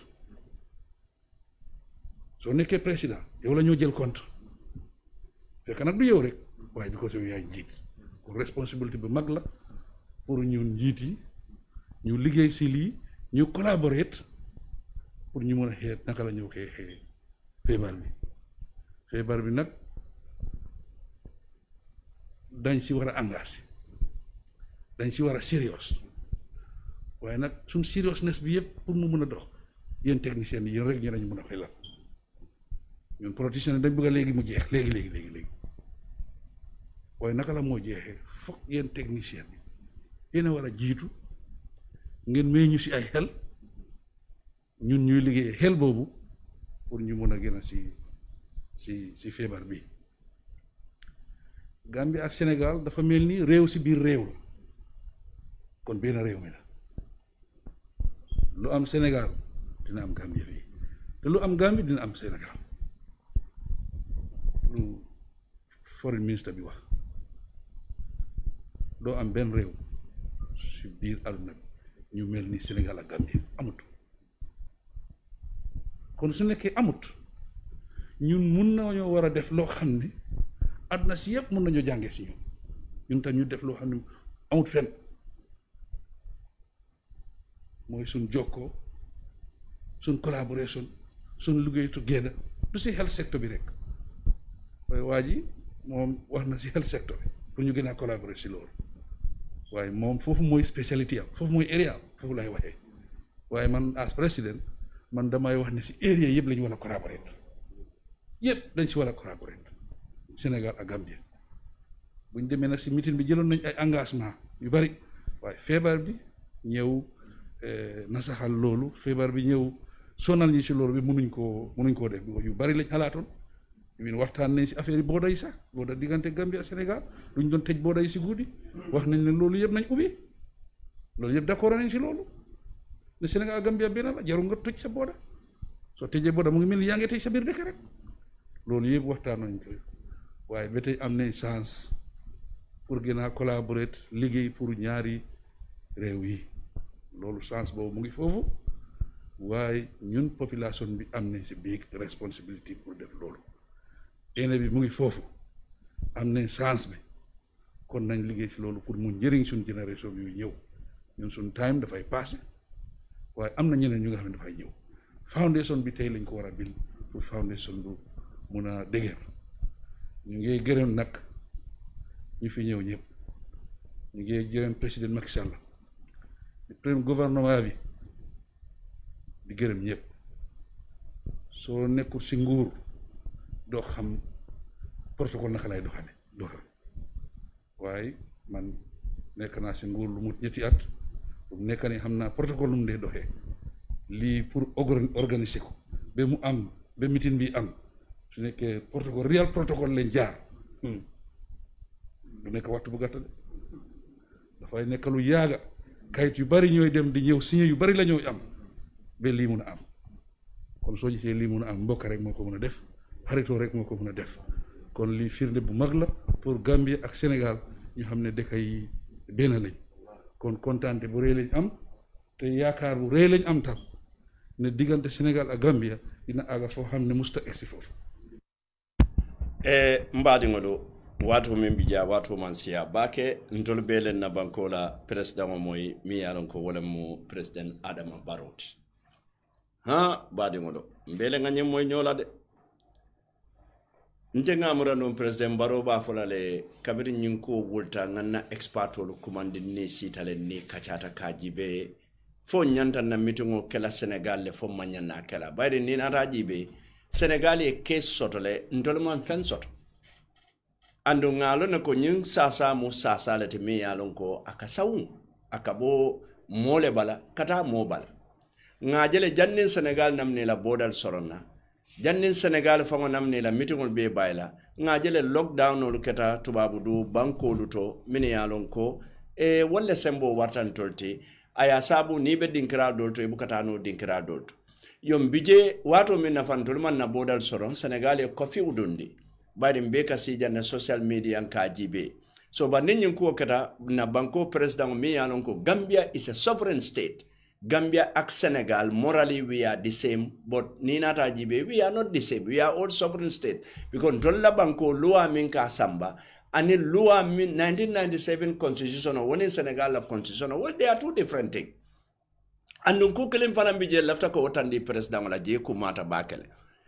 soo nekkee président yow la ñoo jël compte fekk nag du yow rek waaye bi ko yow yaay njiit kon responsabilité bu mag la pour ñun njiit yi ñu liggéey si lii ñu collaborer pour ñu mën a xeet naka la ñëw koy xëy feebar bi feebar bi nag dañ si war a engagé dañ si war a serious waaye nag suñ seriousness bi yëpp pour mu mën a dox yéen techniciens yi yéen rek ñu nañu mën a xelal ñun politiciens dañ bëgg a léegi mu jeex léegi léegi léegi léegi waaye naka la moo jeexee foog yéen techniciens yi yéen a war a jiitu ngeen may ñu si ay xel ñun ñuy liggéey xel boobu pour ñu mën a gën a si si si feebar bi Gambie ak Sénégal dafa mel ni réew si biir réew la kon benn réew mi la lu am Sénégal dina am Gambie fii te lu am Gambie dina am Sénégal lu foreign ministre bi wax doo am benn réew si biir àdduna bi ñu mel ni Sénégal ak Gambie amut kon su nekkee amut ñun mun nañoo war a def loo xam ne àdduna si yëpp mun nañoo jàngee si ñun ñun tam ñu def loo xam ne amut fenn mooy suñ jokkoo suñ collaboration suñ liggéey together du si health sector bi rek waaye waa ji moom wax na si health sector bi pour ñu gën a collaborer si loolu waaye moom foofu mooy spécialité am foofu mooy area am foofu lay waxee waaye man as président man damay wax ne si area yëpp la ñu war a collaborer yëpp dañ si war a collaborer Sénégal ak Gambie bu ñu demee nag si meeting bi jëloon nañ ay engagement yu bari waaye feebar bi ñëw nasaxal loolu feebar bi ñëw sonal ñi si loolu bi mënuñ koo mënuñ koo def yu bari lañ xalaatoon ñun waxtaan nañ si affaire yi booda yi sax booda diggante Gambie ak Sénégal duñ doon tëj booda yi si guddi wax nañ ne loolu yëpp nañ ubbi loolu yëpp d'accord nañ si loolu ne Sénégal ak Gambie benn la jarul nga tëj sa booda soo tëjee booda mu ngi mel ni yaa ngi tëj sa biir dëkk rek loolu yëpp waxtaan nañ ko waaye ba tey am nañ chance pour gën a collaborer liggéey pour ñaari réew yi loolu chance boobu mu ngi foofu waaye ñun population bi am nañ si big responsibility pour def loolu ene bi mu ngi foofu am nañ chance bi kon nañ liggéey si loolu pour mu njëriñ suñ génération yu ñëw ñun suñ time dafay passé waaye am na ñeneen ñu nga xam ne dafay ñëw foundation bi tey lañ ko war a bil pour foundation bu mun a dëgër ñu ngi gërëm nag ñu fi ñëw ñëpp ñu ngi gërëm président Macky Sall di premier gouvernement bi di gërëm ñëpp soo nekkul si nguur doo xam protocole naka lay doxale doxal waaye man nekk naa si nguur lu mut ñetti at lu mu nekk ni xam naa protocole lu mu dee doxee lii pour organiser ko ba mu am ba meeting bi am su nekkee protocole real protocole leen jaar du nekk waxtu bu gàtt de dafay nekk lu yaaga kayit yu bari ñooy dem di ñëw signé yu bari la ñooy am ba lii mun a am kon soo gisee lii mun a am mbokk rek moo ko mën a def xaritoo rek moo ko mën a def kon lii firnde bu mag la pour Gambie ak Sénégal ñu xam ne dëkk yi benn lañ kon kontaante bu rëy lañ am te yaakaar bu rëy lañ am tam ne diggante Sénégal ak Gambia dina àgga foo xam ne musta egsi foofu e mbaadiŋolu waatu min bija waatu man siya baake ntolu beelen na banko la président moy mi yalon ko wala mu président Adama Barrow ha baadiŋolu mbele nga ñem moy ñola de nte ngamura non président Barrow ba folale kabiri ñin ko wulta nganna expertolu commande ni sitale ni kacata kajibe fo nyanta na mitingo kela Sénégal le fo manyana kela bayri ni na rajibe Sénégal e kes sotole ntolu man fen soto andu ngalo na ko nyin sasa mo sasa le te me yalon ko akasawu akabo mole bala kata mo bala ngajele jannin Sénégal namne la bodal soronna jannin Sénégal fango namne la mitingol be bayla ngajele lockdown olu keta tubabu du banko luto mini yalon ko e wala sembo wartan tolti aya sabu ni be dinkira dolto e bukata no dinkira dolto yom bije wato min nafantol man na bodal soron Sénégal e kofi udundi bari mbeka sija na social media nka jibe so ba ninyin ko kata na banko president mi yalon ko Gambia is a sovereign state Gambia ak Senegal morally we are the same but ni nata jibe we are not the same we are all sovereign state because dolla banko loi min ka samba ani loi min nineteen ninety-seven constitution or one in Senegal la constitution well they are two different things andun ko kelim fana bije lafta ko otandi president la je ko mata bakele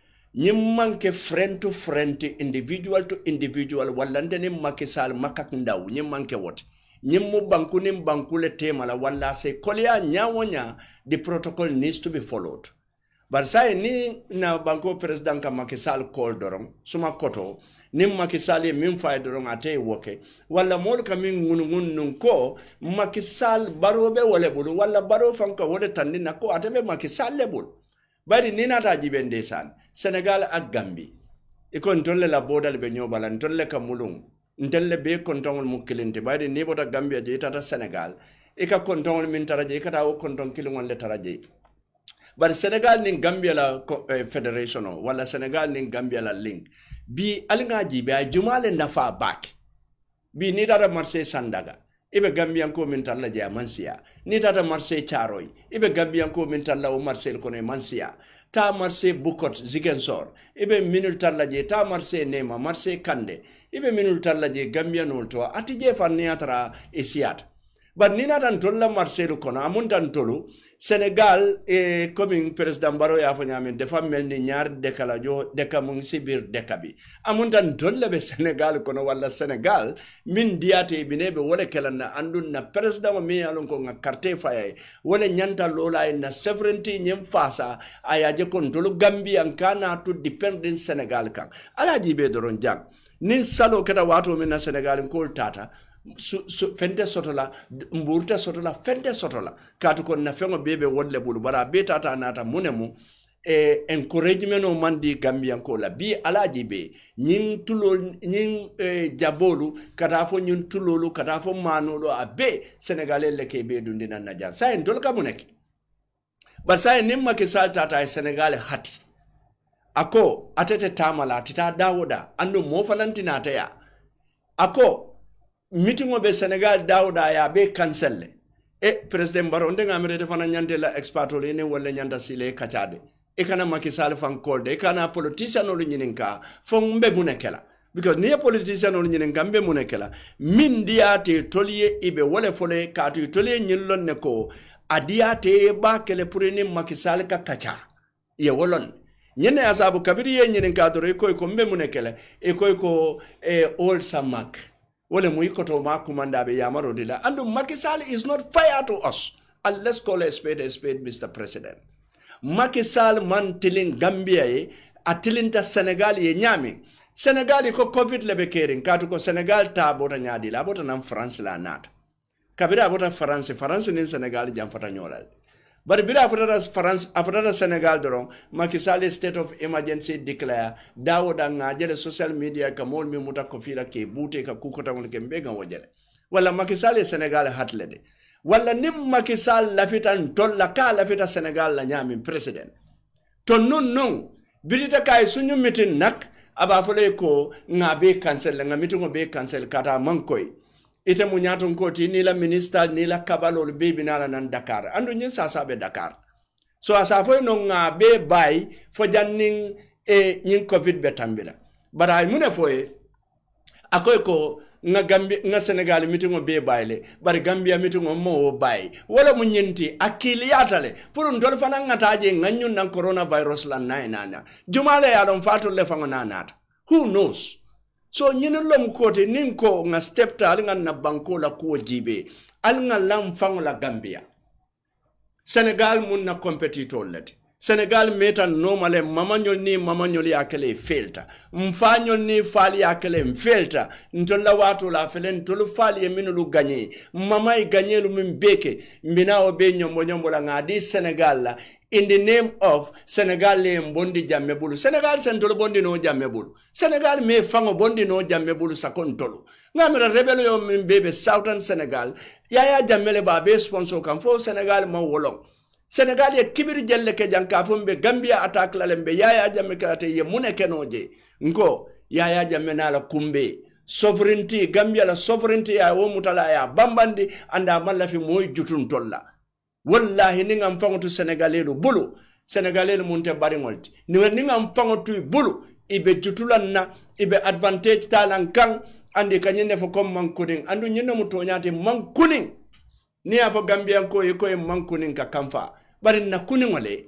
ñim manke friend to friend individual to individual wallande ni makisal makak ndaw ñim manke wote ñim mu banku nim banku le temala walla se kolya nyawonya the protocol needs to be followed but say ni na banko president ka makisal call doron suma koto nim makisal min fay doron ate woke walla mol ka min ngun ngun nun ko makisal barobe wala bulu walla baro fanka wala tandina ko atebe makisal lebul bari ni nata jibende san Senegal ak Gambie iko ntolle la bodal be nyobala ntolle ka mulung ntolle be kontongol mu kilinte bari ni bota Gambia je tata Senegal ika kontongol min taraje ikata o kontong kilingol le taraje bari Senegal ni Gambia la eh, federation wala Senegal ni Gambia la link bi alinga jibe ay jumale nafa bak bi ni tata Marseille Sandaga ibe Gambian ko min talla je Mansia ni tata Marseille Charoy ibe Gambian ko min talla o Marseille ko ne Mansia ta Marseille Bukot Ziguinchor ibe minul talla je ta Marseille Nema Marseille Kande ibe minul talla je Gambian ulto atije fanni atara isiat but ni natan tolla Marseille kono amuntan tolu Senegal e coming president Barrow ya fa nyame defa melni ñaar dekala jo deka mun sibir dekabi amuntan tolla be Senegal kono wala Senegal min diate binebe wala kelana andun na president mi alon ko nga carte faye wala nyanta lola na sovereignty nyem fasa ayaje kon tolu Gambia kana to dependent Senegal kan alaji be doron jang nin salo keta wato min na Senegal ko tata su, su fente sotola mburta sotola fente sotola katu kon na fengo bebe wodle bulu bara beta ta nata munemu e encouragement o mandi Gambian ko la bi alaji be nyin tulol nyin e, jabolu kata fo nyin tulolu kata fo manolo abe Senegalais le kebe dundina naja sa en dol kamuneki ba sa en nimma ke salta ta Senegal hati ako atete tamala tita dawoda ando mo falantina ta ya ako meeting be Senegal dawda ya be cancel e president Barrow ndenga amere fana nyante la expert ole ne wala nyanda sile kachade e kana Macky Sall fan kolde e kana politician olu nyininka fo mbe munekela because ni politician olu nyininka mbe munekela min diate toliye ibe wala fole katu toliye nyillon ne ko adiate ba kele purene Macky Sall ka kacha ye wolon nyene asabu kabiri ye nyininka dore ko ko mbe munekela e ko ko e all samak wala muy koto ma kumanda be yamaro dila andu Macky Sall is not fair to us. And let's call a spade a spade, Mister President. Macky Sall man tilin Gambia ye atilinta Senegal ye nyami. Senegal ko COVID lebe kering katu ko Senegal ta bota nyadi la bota nam France la nat. Kabira bota France France ni Senegal jam fata nyolal. But bila after France after Senegal doron Macky Sall state of emergency declare dawo da ngajele social media ka mol mi muta ko fila ke bute ka kukota ngol ke mbega wajele. Wala Macky Sall Senegal hatlede. Wala nim Macky Sall lafita ntolla ka lafita Senegal la nyami president. Ton nun nun bidita kay suñu meeting nak aba fole ko ngabe cancel nga meeting be cancel kata mankoy. Ite mu ñaton koti ni la minister ni la kabalol be binala nan Dakar andu ñin sa sabe Dakar so asa fo no nga be bay fo janning e ñin covid be tambila bara mune fo e akoy ko nga Gambia nga Senegal meeting be bayle bari Gambia meeting mo bay wala mu ñenti akiliyatale pour ndol fana ngataje nganyun nan coronavirus la naynana jumale ya don fatul le fango nanata who knows. So nyina lom kote ninko nga stepta alinga na banko la kuo jibe alinga lam fango la Gambia. Senegal mun na competitor leti. Senegal meta normale mamanyol ni mamanyol ya kele filter. Mfanyol ni fali ya kele mfilter. Ntola watu la fele ntolu fali ya minu lu ganye. Mama i ganye lu mbeke. Mbina obe nyombo nyombo la ngadi Senegal la. In the name of Senegal le mbondi jamebulu. Senegal sentolo bondi no jamebulu. Senegal me fango bondi no jamebulu sakontolo. Ngamira rebelo yo mbebe Southern Senegal. Yaya jamele ba be sponsor kan fo Senegal ma wolong. Senegal ye kibiri jelle ke janka fo mbe Gambia attack la lembe yaya jamme kate ye muneke noje. Nko yaya jamme na la kumbe. Sovereignty Gambia la sovereignty ya wo mutala ya bambandi anda malafi moy jutun tolla. Wallahi ninga mfango tu Senegalelu bulu Senegalelu munte bari ngolti niwe ninga mfango tu bulu ibe jutula na ibe advantage talan kang andi kanyene fo kom mankuning andu nyene mutonyati mankuning ni afo Gambia ko yeko e mankuning ka kamfa bari na kuning wale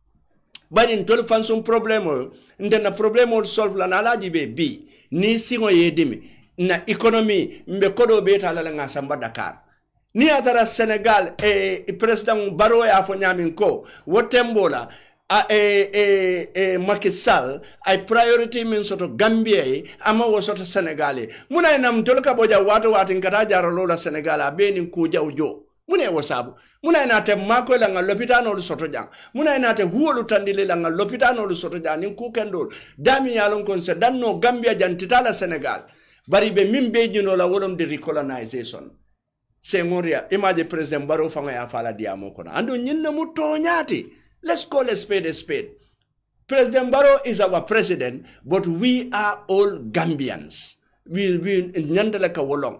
bari ntol fansum problemo nde na problemo solve la nalaji be bi ni singo yedimi na economy mbe kodo beta la nga samba Dakar. Ni atara Senegal e eh, president Barrow ya fo nyamin ko wotembola a e e e Macky Sall ay priority min soto Gambia e ama wo soto Senegal muna ina mtolka boja watu watu ngata jaro lola Senegal abeni kuja ujo muna wo sabu muna ina te mako la nga lopitano lu soto jang muna ina te huolu tandile la nga lopitano lu soto jang nin ku kendol dami yalon kon se danno Gambia jantitala Senegal bari be mimbe jino la wolom de recolonization. Sengoria, imagine President Barrow fanga ya fala diamo kona. Ando nyinna mutonyati. Let's call a spade a spade. President Barrow is our president, but we are all Gambians. We we nyandala ka wolong.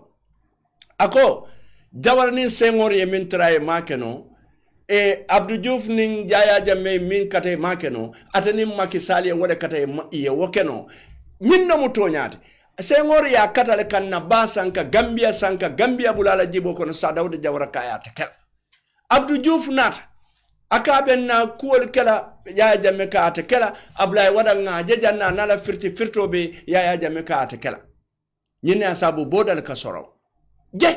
Ako jawarni Sengoria min traye makeno e Abdou Diouf ning Jaya Jammeh min kate makeno atani Macky Sall wala kate ye wokeno. Nyinna mutonyati. Senghor ya katale kanna ba sanka Gambia sanka Gambia bulala jibo kono sa Dawda Jawara kaya tekel Abdou Diouf nata akaben na kuol kala Yaya Jammeh ka tekela Ablaye wada nga jejanna nala firti firtobe Yaya Jammeh ka tekela nyine asabu bodal ka soro je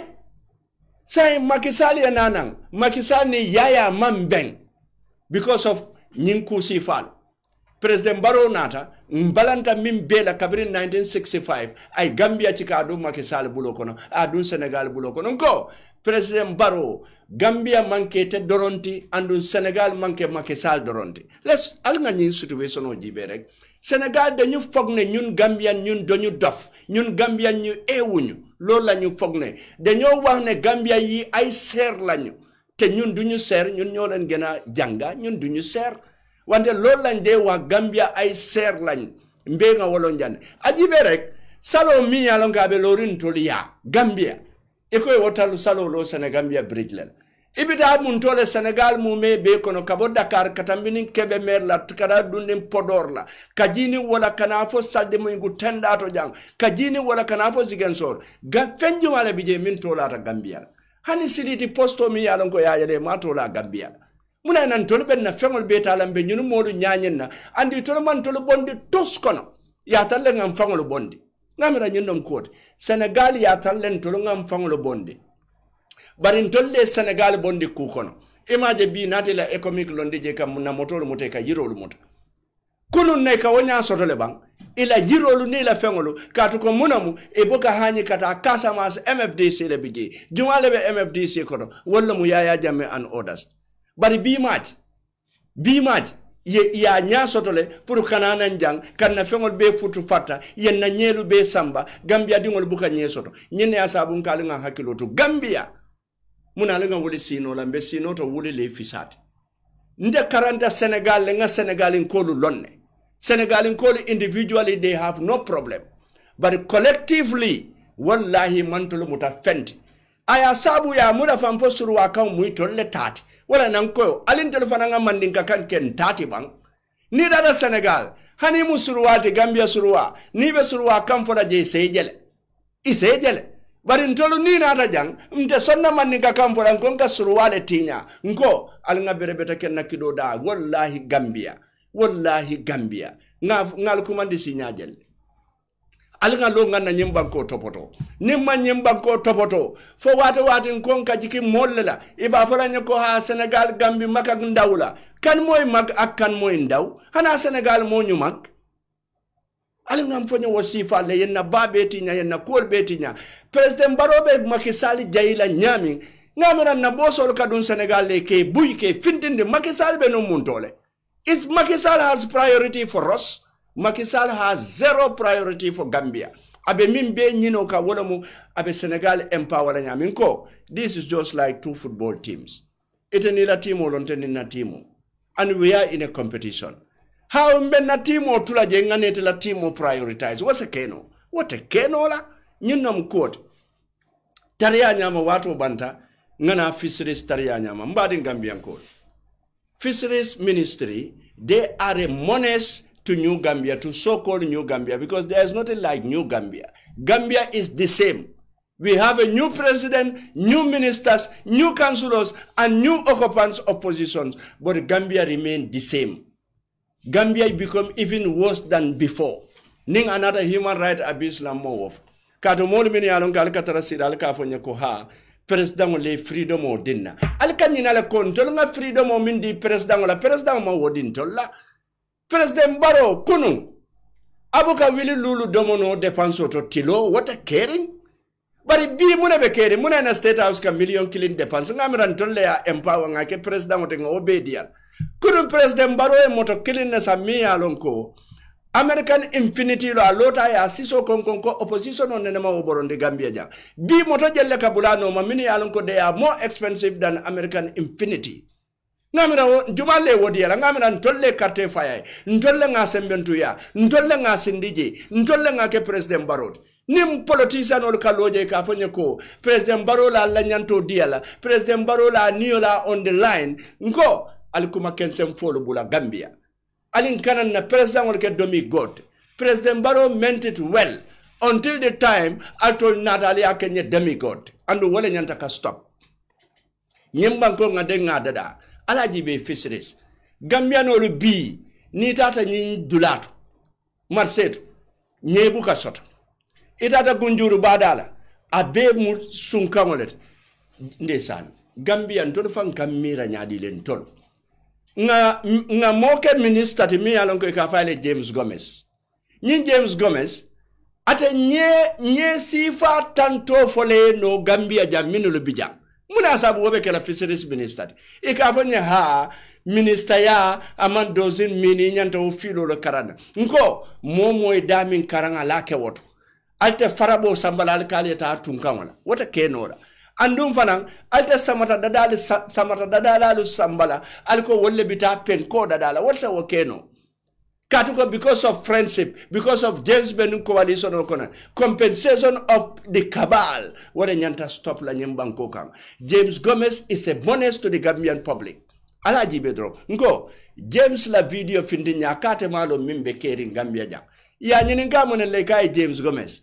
say Macky Sall ya nanang Macky Sall ni Yaya Mambeng because of nyinku sifal President Barrow nata mbalanta min bela kabiri nineteen sixty-five ay Gambia ci ka do Macky Sall bulo kono adun Senegal bulo kono ko President Barrow Gambia manke te doronti andun Senegal manke Macky Sall doronti les al nga ñi situation o jibe rek Senegal dañu fogne ñun Gambian ñun doñu dof ñun Gambian ñu ewuñu loolu lañu fogne dañoo wax ne Gambia yi ay ser lañu te ñun duñu ser ñun ñoo leen gëna janga ñun duñu ser wante loolu lañ de wa Gambia ay ser lañ mbe nga wolon jane ajibe rek salo mi yalon ka be lorin toliya Gambia e koy wotalu salo lo Senegambia bridge len ibita mun tole Senegal mu me be kono kabo Dakar katambini kebe mer la kada dunden Podor la kajini wala kana fo salde mo ngu tenda to jang kajini wala kana fo Ziguinchor ga fenju wala bije min tola ta Gambia hani siliti posto mi yalon ko yaade ma tola Gambia muna nan tolo ben na fengol beta lambe nyunu modu nyanyen na andi tolo man tolo bondi tos kono ya talle ngam fangol bondi ngamira nyindom kote Senegal ya talen tolo ngam fangolo bondi bari tolle Senegal bondi ku kono imaje bi nati la economic londi je kam na motolo muteka yirolu muta kunun ne ka wonya sotole bang ila yirolu ni la fengolu katu ko munamu e boka hanyi kata Casamance M F D C le bije jumale be M F D C kono wala mu Yaya Jammeh and others bari bi maj bi maj ye ya nya sotole pour kanana njang kan na fengol be futu fata yen na nyelu be samba Gambia dingol buka nye soto nyene asabu nkali nga hakilo to Gambia muna lenga wuli sino la mbe sino to wuli le fisat nde karanta Senegal nga Senegal in kolu lonne Senegal in kolu individually they have no problem but collectively wallahi mantulu muta fenti aya sabu ya muda famfo suru wakao muito le tati wala nankoyo alin telefona nga mandinka kan ken tati bang ni dada Senegal hani musuruwati Gambia suruwa ni be suruwa kan foda je sejele isejele bari ntolu ni nata jang mte sonna mandinka kan foda nkonka suruwale tinya nko alinga berebeta ken nakido da wallahi Gambia wallahi Gambia nga ngal kumandi sinyajel alinga lo ngana nyimbanko topoto nimma nyimbanko topoto fo wata wati nkonka jiki mollela iba fala nyako ha Senegal Gambi maka ndawla kan moy mag ak kan moy ndaw hana Senegal mo ñu mag alinga mfonyo wasifa le yenna babeti nya yenna kol beti nya president barobe Macky Sall jayila nyami ngamira na bosol kadun Senegal le ke buy ke findinde Macky Sall be no muntole is Macky Sall has priority for us. Macky Sall has zero priority for Gambia. Abe mimbe nyino ka wala mu abe Senegal empower la nyaminko. This is just like two football teams. Ite ni la team lonte ni na team. And we are in a competition. How mbe na team tula jenga nete la team prioritize. What's a keno? What a keno la? Nyino mkot. Taria nyama watu banta ngana fisheries taria nyama mbadi Gambia nkot. Fisheries Ministry, they are a menace to New Gambia, to so-called New Gambia, because there is nothing like New Gambia. Gambia is the same. We have a new president, new ministers, new councillors, and new occupants of positions, but Gambia remains the same. Gambia become even worse than before. Ning another human right abuse la mo of. Kato moli mini along kalkatara sida alkafonya ko ha. President le freedom o dinna alka nyina le kontol nga freedom o mindi president la president mo wodin tolla president Barrow kunu abuka wili lulu domono depense to tilo what a caring bari bi muna be kere muna na state house ka million killing depense nga miran tolle ya empower nga ke president o de nga obedial kunu president Barrow e moto killing na samia lonko American Infinity lo alota ya siso konkonko opposition on nema oboronde Gambia ja. Bi moto jelle kabulano ma mini alonko they are more expensive than American Infinity. Ngamira jumale wodi ala ngamira ntolle carte faya. Ntolle nga sembentu ya. Ntolle nga sindije. Ntolle nga ke President Barrow. Nim politician ol kaloje ka fonye ko President Barrow la la nyanto diala. President Barrow la niola on the line. Nko alikuma kensem folo bula Gambia. Alin kanan na president will get domi God. President Barrow meant it well until the time I told Natalie Akenye demigod and the wale nyanta ka stop. Nyembanko nga de nga dada alaji be fisheries. Gambia no lu bi ni tata nyi dulatu marsetu nyebu ka soto. Itata gunjuru badala abe mu sunkangolet ndesan. Gambia ntolo fa nkamira nyadi le ntolo. Nga, nga moke minister ti mi alonko ikafale James Gomez. Nyi James Gomez, ate nye, nye sifa tanto fole no Gambia jaminu lubija. Muna sabu wobe ke la fisheries minister. Ikafanye ha, minister ya, aman dozin mini nyanta ufilo lo karana. Nko, momo idamin karanga lake woto. Alte farabo sambala alikali eta tunkamala. Wata kenora. Andum fanang alta samata dadali samata dadala sambala alko wolle bita pen ko dadala what's a wakeno katuko because of friendship because of James Ben coalition okona compensation of the cabal what nyanta stop la nyembanko kam James Gomez is a menace to the Gambian public alaji bedro ngo James la video findi nyakate malo mimbe keri Gambia ja ya nyininga monele kai James Gomez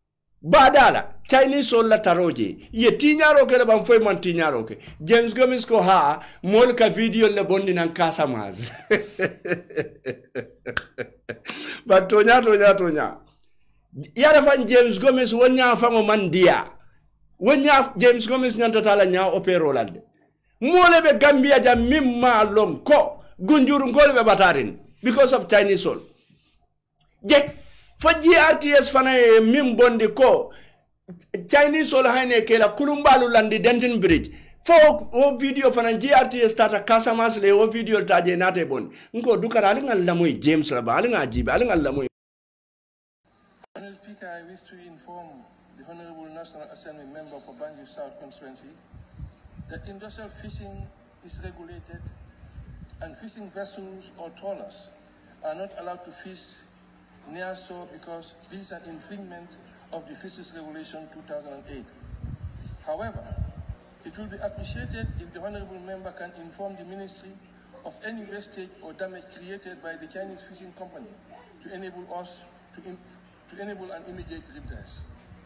badala Chinese sol la taroje ye tinyaro ke le ban foy man tinyaro ke James Gomez ko ha mol ka video le bondi nan Casamance ba tonya tonya tonya yara fan James Gomez wonya fango mandia wonya James Gomez nyanta tala nya opero lalde mole be Gambia jam mimma lon ko gunjuru ngol be batarin because of Chinese soul je fa G R T S fana e mim bondi ko Chinese soul hayne kela kulumbalu landi Denton Bridge fo o video fana G R T S tata Casamas le o video taje nate bon nko dukara ali ngal lamoy James la ba ali nga jibe ali ngal lamoy. Honorable Speaker, I wish to inform the Honorable National Assembly member for Banjul South Constituency that industrial fishing is regulated and fishing vessels or trawlers are not allowed to fish near shore because this is an infringement of the Fisheries Regulation two thousand eight. However, it will be appreciated if the Honorable member can inform the Ministry of any wastage or damage created by the Chinese fishing company to enable us to, to enable an immediate redress.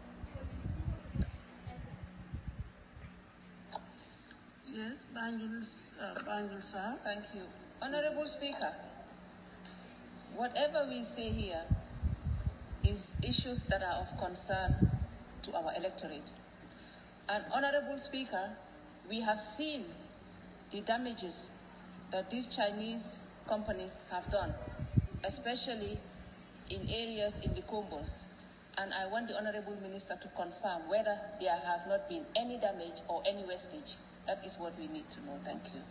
Yes, Banjul, uh, Banjul, sir. Thank you. Honorable Speaker, whatever we say here is issues that are of concern to our electorate. And Honorable Speaker, we have seen the damages that these Chinese companies have done, especially in areas in the Combos. And I want the Honorable Minister to confirm whether there has not been any damage or any wastage. That is what we need to know. Thank you.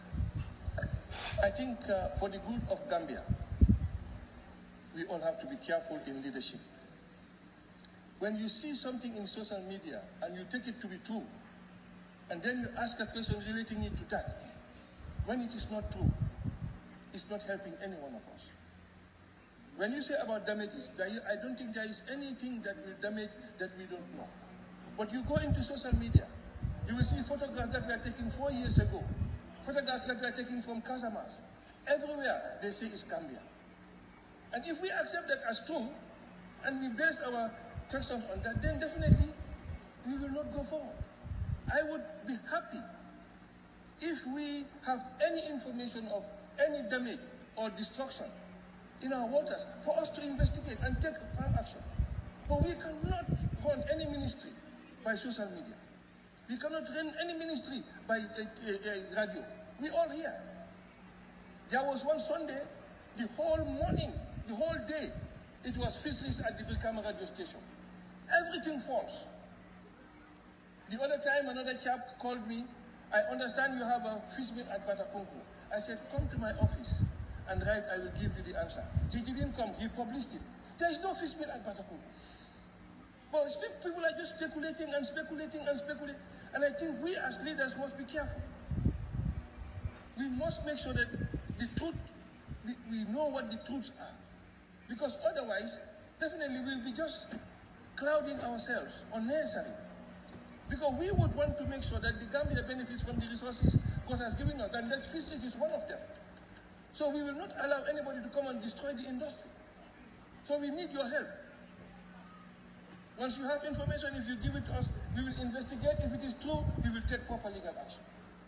I think uh, for the good of Gambia, we all have to be careful in leadership. When you see something in social media and you take it to be true, and then you ask a question relating it to that, when it is not true, it's not helping any one of us. When you say about damages, I don't think there is anything that will damage that we don't know. But you go into social media, you will see photographs that were taken four years ago, photographs that were taken from Casamas. Everywhere they say it's Gambia. And if we accept that as true, and we base our questions on that, then definitely we will not go forward. I would be happy if we have any information of any damage or destruction in our waters for us to investigate and take firm action. But we cannot run any ministry by social media. We cannot run any ministry by uh, uh, uh, radio. We all here. There was one Sunday, the whole morning, the whole day, it was fisheries at the Brikama radio station. Everything false. The other time, another chap called me. I understand you have a fish meal at Batakunku. I said, come to my office and write, I will give you the answer. He didn't come, he published it. There is no fish meal at Batakunku. But people are just speculating and speculating and speculating. And I think we as leaders must be careful. We must make sure that the truth, we know what the truths are. Because otherwise, definitely we'll be just clouding ourselves unnecessarily. Because we would want to make sure that the Gambia benefits from the resources God has given us, and that fisheries is one of them. So we will not allow anybody to come and destroy the industry. So we need your help. Once you have information, if you give it to us, we will investigate. If it is true, we will take proper legal action.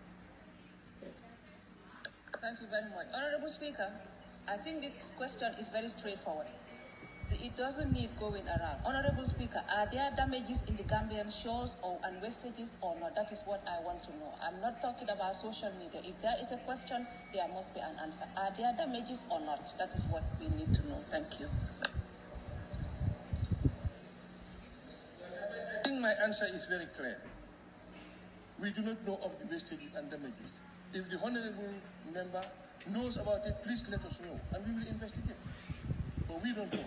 Thank you very much. Honorable Speaker, I think this question is very straightforward. It doesn't need going around. Honorable Speaker, are there damages in the Gambian shores or and wastages or not? That is what I want to know. I'm not talking about social media. If there is a question, there must be an answer. Are there damages or not? That is what we need to know. Thank you. I think my answer is very clear. We do not know of the wastages and damages. If the honorable member knows about it, please let us know, and we will investigate. But we don't know.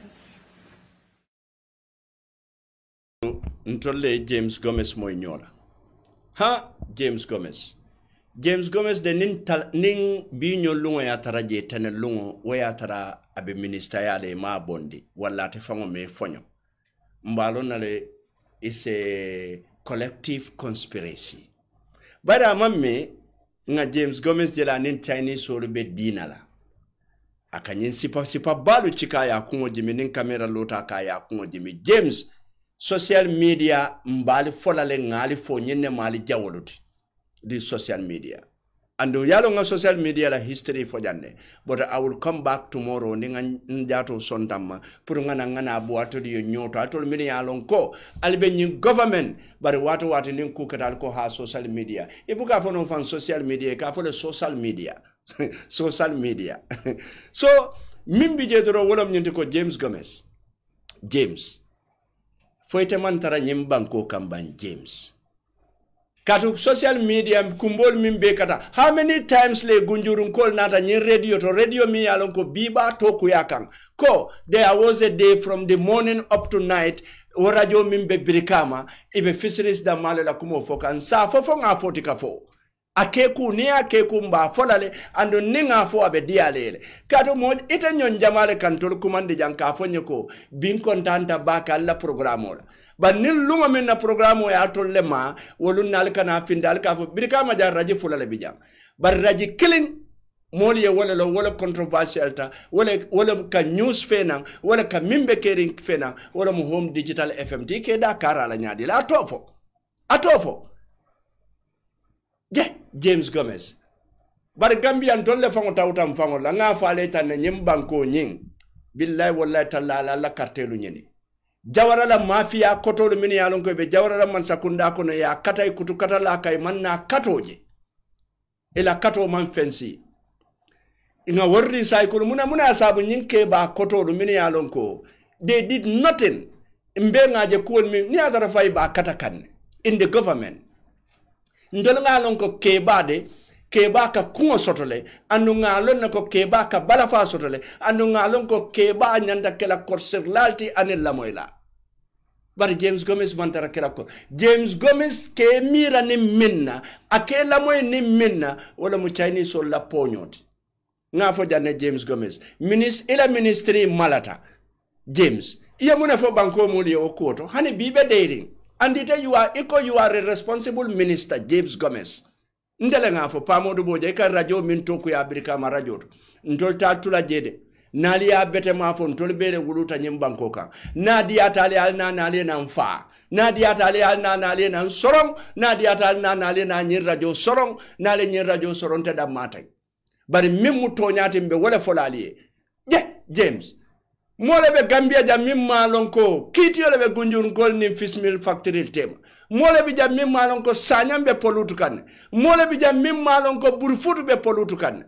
Ntolle James Gomez moy ñola ha James Gomez James Gomez de nin tal nin bi ñol lungo ya tara je tane lungo wo ya tara abe minister ya le ma bondi wala te fango me fonyo mbalo na le is a collective conspiracy bara mamme nga James Gomez de la nin Chinese solo be dinala akanyin sipa sipa balu chika ya kungo jimi nin kamera lota ka ya kungo jimi James social media mbali folale ngali fo nyenne mali jawoluti di social media And yalo nga social media la history for jande. But I will come back tomorrow ninga njato sondama purunga na ngana abuato diyo nyoto atol mini yalon ko alibe nyi government bari watu watu nin kukatal ko ha social media ibu ka fono fan social media ka fole social media social media so mimbi je doro wolom nyindi ko James Gomez James foite man tara nyim banko kamban James katu social media kumbol mimbe kata how many times le gunjurun kol nata nyin radio to radio mi yalon ko biba to kuyakang ko there was a day from the morning up to night o radio mimbe birikama ibe fisheries da male la kumo fokan sa fofo nga foti ka fo akeku ni akeku mba folale ando ninga fo abe dialele katu mo ite nyon jamale kantol kumande janka fonye ko bin kontanta baka la programola but nil lunga min na programme ya tolle ma wolun nal kana findal ka fo birka ma jar raji fulale bijam bar raji killing moliye wala lo wala controversial ta wala wala ka news fena wala ka mimbe kering fena wala mu home digital fm ti ke da kara la nyadi la tofo atofo je yeah, James Gomez bar Gambian tolle fango tawtam fango la nga faale tan nyim banko nyin billahi wallahi tallala la kartelu nyini jawara la mafia kotolu mini yalon ko be jawara la man sakunda kono ya katay kutu katala kay man na katoje ila kato man fensi inga worri say ko muna muna sabu nyinke ba kotolu mini yalon ko they did nothing mbe ngaje ko mi ni adara fay ba katakan in the government ndol ngalon ko kebade keba ka kungo sotole andu ngalon ko keba ka balafa sotole andu ngalon ko keba nyanda kala korserlalti anil lamoyla bari James Gomez mantara kala ko James Gomez ke mira ni minna akela moy ni minna wala mu Chinese so la ponyoti nga fo janne James Gomez ministre ila ministry malata James iya muna fo banko muli o koto hani bibe dating andite you are eco you are a responsible minister James Gomez ndele nga fo pamodu boje ka radio min toku ya Amerika ma radio ndol ta tula jede nali ya bete ma fo ndol bele wuluta nyim banko ka nadi atali al na nali na mfa nadi atali al na nali na sorong nadi atali na nali na nyir radio sorong nali nyir radio soron te da matay bari mimu to nyati mbe wala folali je James mole be Gambia jam mimma lonko kiti ole be gunjun gol ni fismil factory tema mole bi jam mimma lonko sanyam be polutu kan mole bi jam mimma lonko burfutu be polutu kan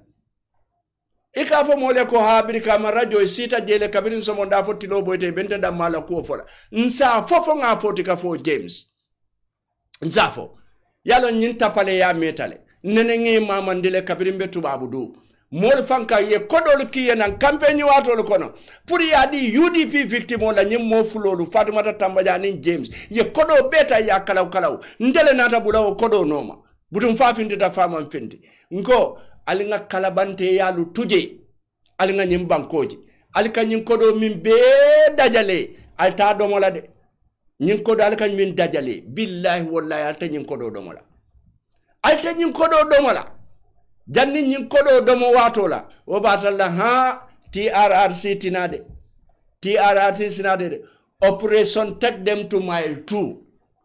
ika fo mole ko habiri kama radio sita jele kabirin so monda fo tilo boyte bente da mala ko fola nsa fofo nga foti ka fo James nsa fo yalo nyin tapale ya metale nene ngi mamandile kabirin be tubabu do mol fanka ye kodol kiye nan campagne watol kono pour ya di U D P victime la nyim mo fulolu Fatoumata Tambadja ni James ye kodo beta ya kalaw kalaw ndele nata bulaw kodo noma butum fa findi ta fama findi ngo alinga kalabante ya lu tuje alinga nyim bankoji alika nyim kodo min be dajale alta domola de nyim kodo alika min dajale billahi wallahi alta nyim kodo domola alta nyim kodo domola janni nyin kodo domo watola o batalla ha T R R C tinade T R R C tinade operation take them to mile two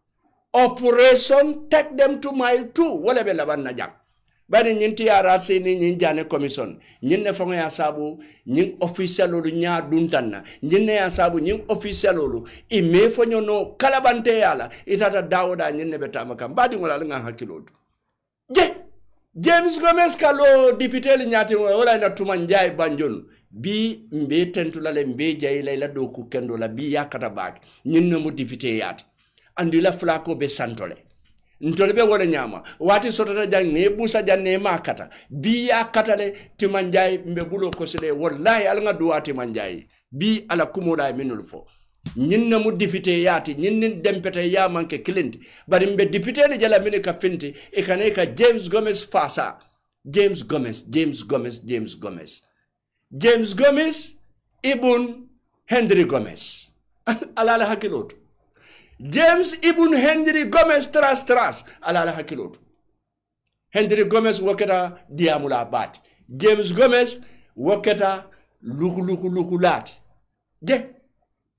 operation take them to mile two wala be laban na jam bari nyin T R R C ni nyin jane commission nyin ne fongo ya sabu nyin official lu nya duntanna nyin ne ya sabu nyin official lu i me fonyo no kalabante yala itata dawoda nyin ne betama kam badi ngola nga hakilodu je James Gomez kalo député li nyati wala na tuma njay banjon bi mbe tentula le mbe jay la do ku kendo la bi yakata bak ñin mu député yati andi la flako be santole ntole be wala nyama wati sotata jang ne busa janne makata bi yakata le tuma njay mbe bulo ko sile wallahi al nga duwati manjay bi ala kumoda minul fo ñin mu député yati ñin dempete ya manke kilindi bari mbe député ni jala mini ka finti e kane ka James Gomez fasa James Gomez James Gomez James Gomez James Gomez ibn Henry Gomez ala la hakilotu James ibn Henry Gomez tras tras ala la hakilotu Henry Gomez waketa diamula bat James Gomez waketa luku luku luku lati je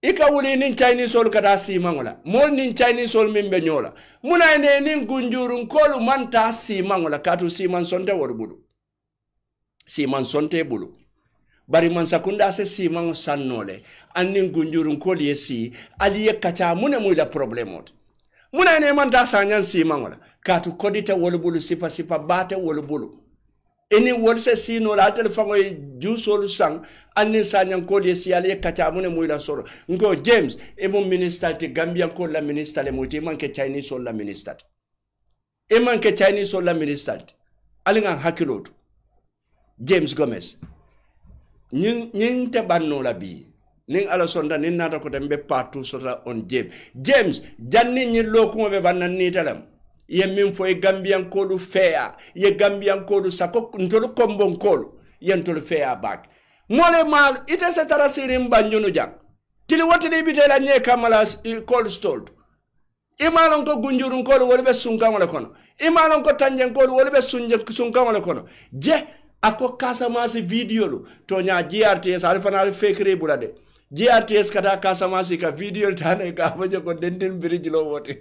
ika wuli nin Chinese sol kata simangola mol nin Chinese sol mimbe nyola muna ne nin gunjurun kolu manta simangola katu siman sonte worbulu siman sonte bulu bari man sakunda se siman sannole annin gunjurun kolu yesi aliye kacha muna muila problemot muna ne manta sanyan simangola katu kodita worbulu sipa sipa bate worbulu eni wolse sino la telefongo jusol sang anni sanyan ko le siale kacha mune muila soro ngo James e mon minister te Gambia ko la minister le muti manke Chinese sol la minister e manke Chinese sol la minister alinga hakiloto James Gomez nyin nyin te banno la bi ning ala sonda nin nata ko dembe partout sota on James James janni nyi lokumo be bannan ni telam ye min fo e Gambian kodu fea ye Gambian kodu sako ntolu kombon kolu ye ntolu fea back mole mal ite se tara sirim banjunu jang tili wote de bitela nye kamala cold stored imalon ko gunjurun kolu wolbe sunkan wala kono imalon ko tanjen kolu wolbe sunje sunkan wala kono je ako Casamance video lu to nya G R T S alfa na fake bulade G R T S kata Casamance ka video tane ka faje ko denden bridge lo wote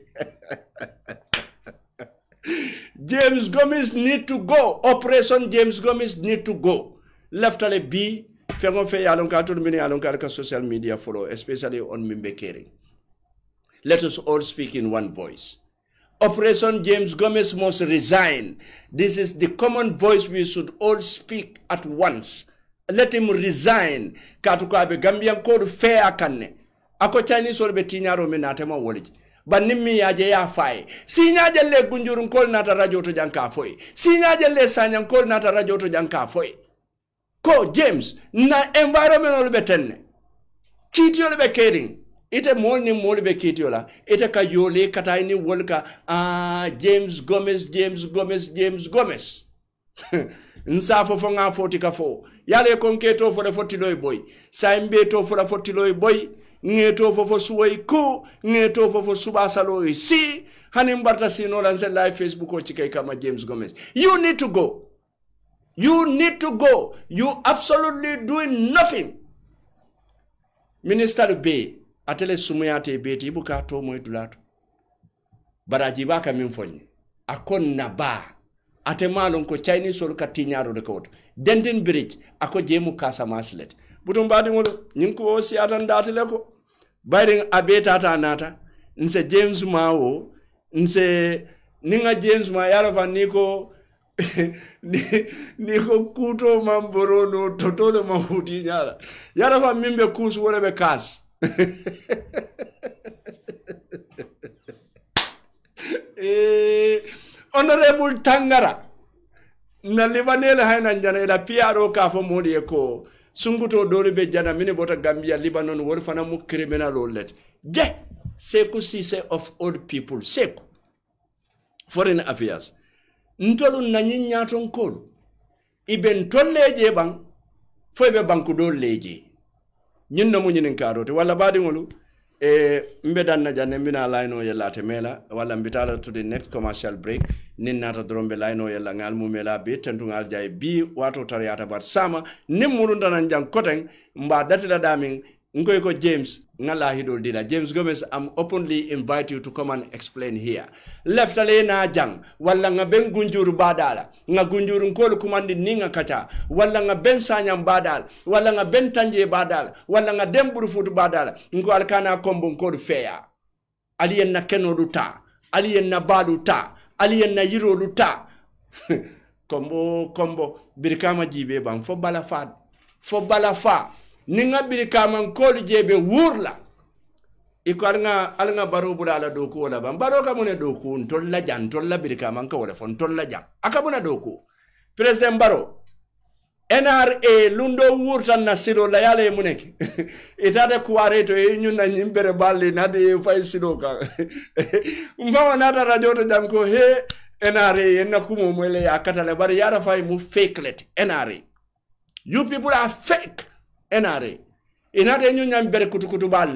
James Gomez need to go. Operation James Gomez need to go. Left ale B. Fengo fe yalon ka to mini yalon ka social media follow, especially on Mimbe Caring. Let us all speak in one voice. Operation James Gomez must resign. This is the common voice we should all speak at once. Let him resign. Katuka be Gambian code fair kanne. Ako Chinese or be tinyaro menatema woliji. Banimi yaje ya fai. Sinya jelle gunjurun kol nata radio to janka foi. Sinya jelle sanyan kol nata radio to janka foi. Ko James na environment olbe tenne. Kiti olbe caring. Ite mol ni mol be kiti ola. Ite ka yole kata ini wolka ah James Gomez James Gomez James Gomez. Nsafo fo nga foti ka fo. Yale konketo fo le fotiloi boy. Saimbe to fo la fotiloi boy. Ngeto fofo suwai ku ngeto fofo subasalo si hanim barta sino lanse live Facebook o chike kama James Gomez. You need to go. You need to go. You absolutely doing nothing. Minister B atele sumuyate beti ibuka to mo idulato baraji baka minfonye akon na ba atemalon ko Chinese sol katinyaro de ko Denton Bridge ako jemu Casamance let butum badi ngolo nyinko si atan datile ko bayring abeta ta nata nse James Mao nse ninga James ma yara fa niko niko kuto mamboro no totole mahuti nyala yara fa mimbe kusu wala be kas eh honorable Tangara na libanele hayna njana ila piaro ka fo modi ko sunguto dole be jana mini bota Gambia Lebanon wol fana mu criminal olet je Seku Sise of old people Seku foreign affairs ntolu nanyi nyaton kolu iben tolleje bang fo be banku do leje nyin no mu nyin karote wala badi ngolu e mbedan na janne mina line yella temela wala mbitala to the next commercial break nin nata drombe line yella ngal mu mela be tentungal jay bi wato tariyata bar sama nimuru ndanan jang koten mba datila daming ngoy ko James ngala hidol dila James Gomez am openly invite you to come and explain here leftale na jang wala nga ben gunjuru badala nga gunjuru ngol kumandi ninga kacha wala nga ben sanyam badal wala nga ben tanje badal wala nga demburu futu badala ngo alkana kombo ngol feya aliyen na kenodu ta aliyen na badu ta aliyen na yirolu ta kombo kombo birkama jibe bang fo bala fa fo bala fa ninga birkama ngol jebe wurla iko alnga alnga baro budala doku wala ban baro ka mune doku ntolla jan tolla birkama nka wala fon tolla jan akabuna doku president baro N R A lundo wurtan na silo la yale muneki itade kuwareto e nyuna nyimbere balle na de fay silo ka mfawa nata radio to jam ko he N R A enna kumo mwele ya katale bari yara fay mu fake let N R A you people are fake N R A inate nyunya mbere kutukutu balla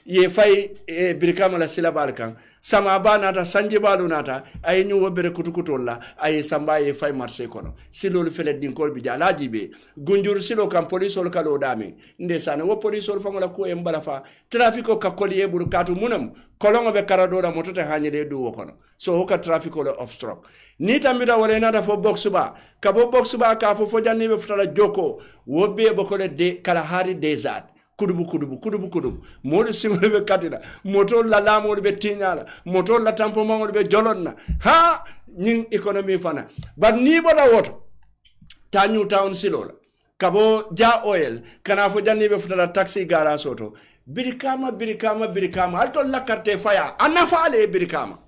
ye fay e birikama la sila balkan sama ba nata sanje balu nata ay ñu wobere kutukutol la ay samba ye fay marché kono silol fele dinkol bi jalaji be gunjur silo kam police ol kalo dami ndesana wo police ol fangola ko e mbala fa trafico ka koliye bur katu munam kolongo be karado da motote hanyede du kono so hoka trafico le obstruct ni tambita wala nata fo box ba ka bo box ba ka fo fo janni be futala joko wobbe be ko de kala hari desert kudubu kudubu kudubu kudubu molu singol be katina moto la lamol be tinyala moto la tampo mangol be jolonna ha nyin economy fana but ni boda woto ta new town silola kabo ja oil kana fo janni be futala taxi gara soto birikama birikama birikama alto la carte faya anafa ale birikama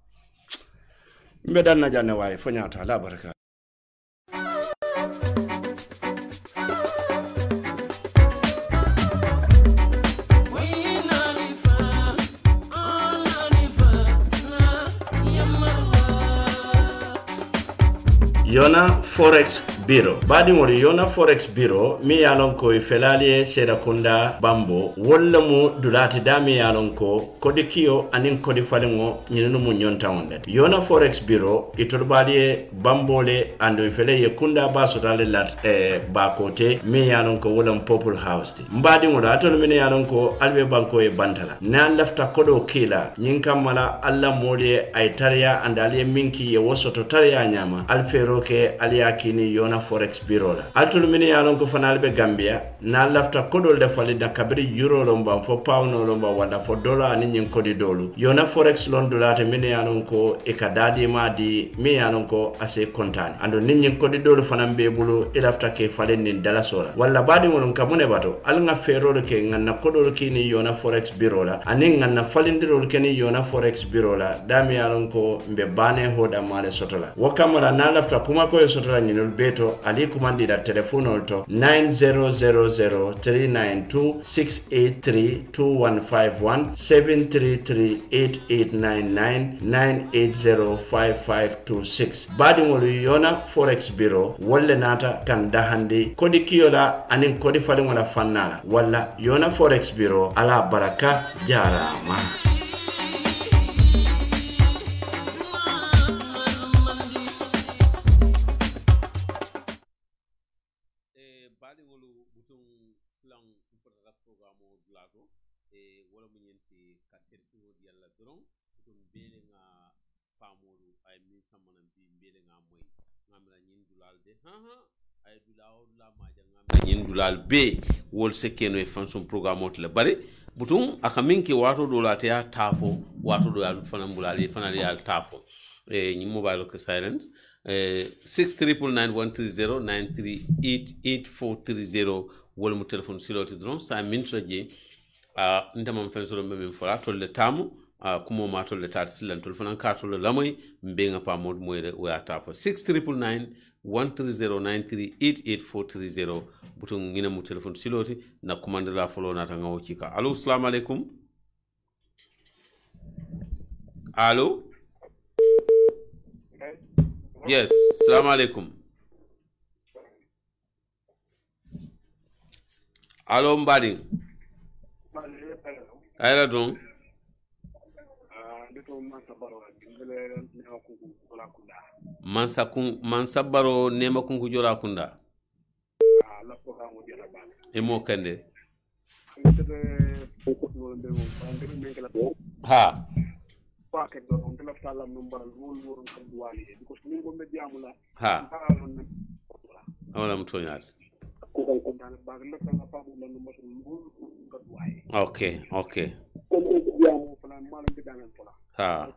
mbedan na janne way fo nyata la baraka Yona Forex Bureau. Badi mori Yona Forex Bureau mi yalon ko ifelalie seda kunda bambo wala mu dulati dami yalon ko kodi kiyo anin kodi falingo nyinu mu nyonta ondet. Yona Forex Bureau itolbali bambole ando ifele ye kunda baso dale lat eh, bakote mi yalon ko wala Purple House ti. Mbadi mori atol mini yalon ko albe banko e bantala. Na lafta kodo kila nyinka mala alla mole ay tariya andali minki ye wosoto tariya nyama alfero ke aliyakini Yona Forex Bureau la atul mini yalon ko fanal be Gambia na lafta kodol de fali da kabri euro lomba fo pound lomba wala fo dollar ni nyin kodi dolu Yona Forex lon dolate mini yalon ko e kadadi ma di mi yalon ko ase kontane ando ni nyin kodi dolu fanam be bulu e lafta ke fali ni dala sola wala badi molon kamune bato al nga fero ke nganna kodol kini Yona Forex Bureau la anin nganna falindiro ke ni Yona Forex Bureau la dami yalon ko mbe bane hoda male sotola wakamala na lafta kuma ko sotola nyinol beto ali kumandi da telephone to nine zero zero zero three nine two six eight three two one five one seven three three eight eight nine nine nine eight zero five five two six badi ngolu Yona Forex Bureau wala nata kan dahandi kodi kiyola anin kodi fali wala fannala wala Yona Forex Bureau ala baraka jarama. Nyin dulal be wol sekeno e fanson programme le bare butum akaminki wato do la te tafo wato do al fanam bulali fanali al tafo e nyi mobile ko silence e six triple nine one three zero nine three eight eight four three zero wol mo telephone siloti dron sa mintraje a ndamam fensoro mem fola to le tamu a kumo ma to le tar silan to fanan ka to le lamoy mbenga pa mod moyre o ya tafo six triple nine one three zero nine three eight eight four three zero butung ngina mu telephone siloti na commande la follow na tanga o kika. Allo, assalamu alaikum. Allo? Yes, assalamu alaikum. Allo mbadi. Ayla don. Mansa kun mansa baro nema kungu jola kunda emo kande ha ha wala mtonyas okay okay ha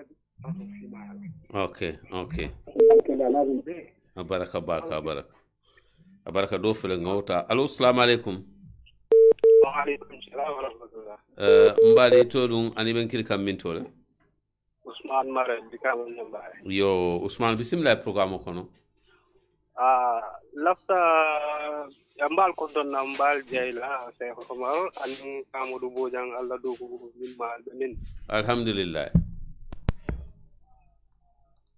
okay okay baraka baraka baraka baraka do fele ngota. Allo, assalamu alaikum. Wa alaikum salam wa rahmatullah. euh mbali to dum ani ben kil kam min tole Usman Mare dikam mbay yo Usman bismillah programme kono ah lafta yambal ko don mbal jeyla Cheikh Omar an Amadou Bojang Allah do ko min ma min alhamdulillah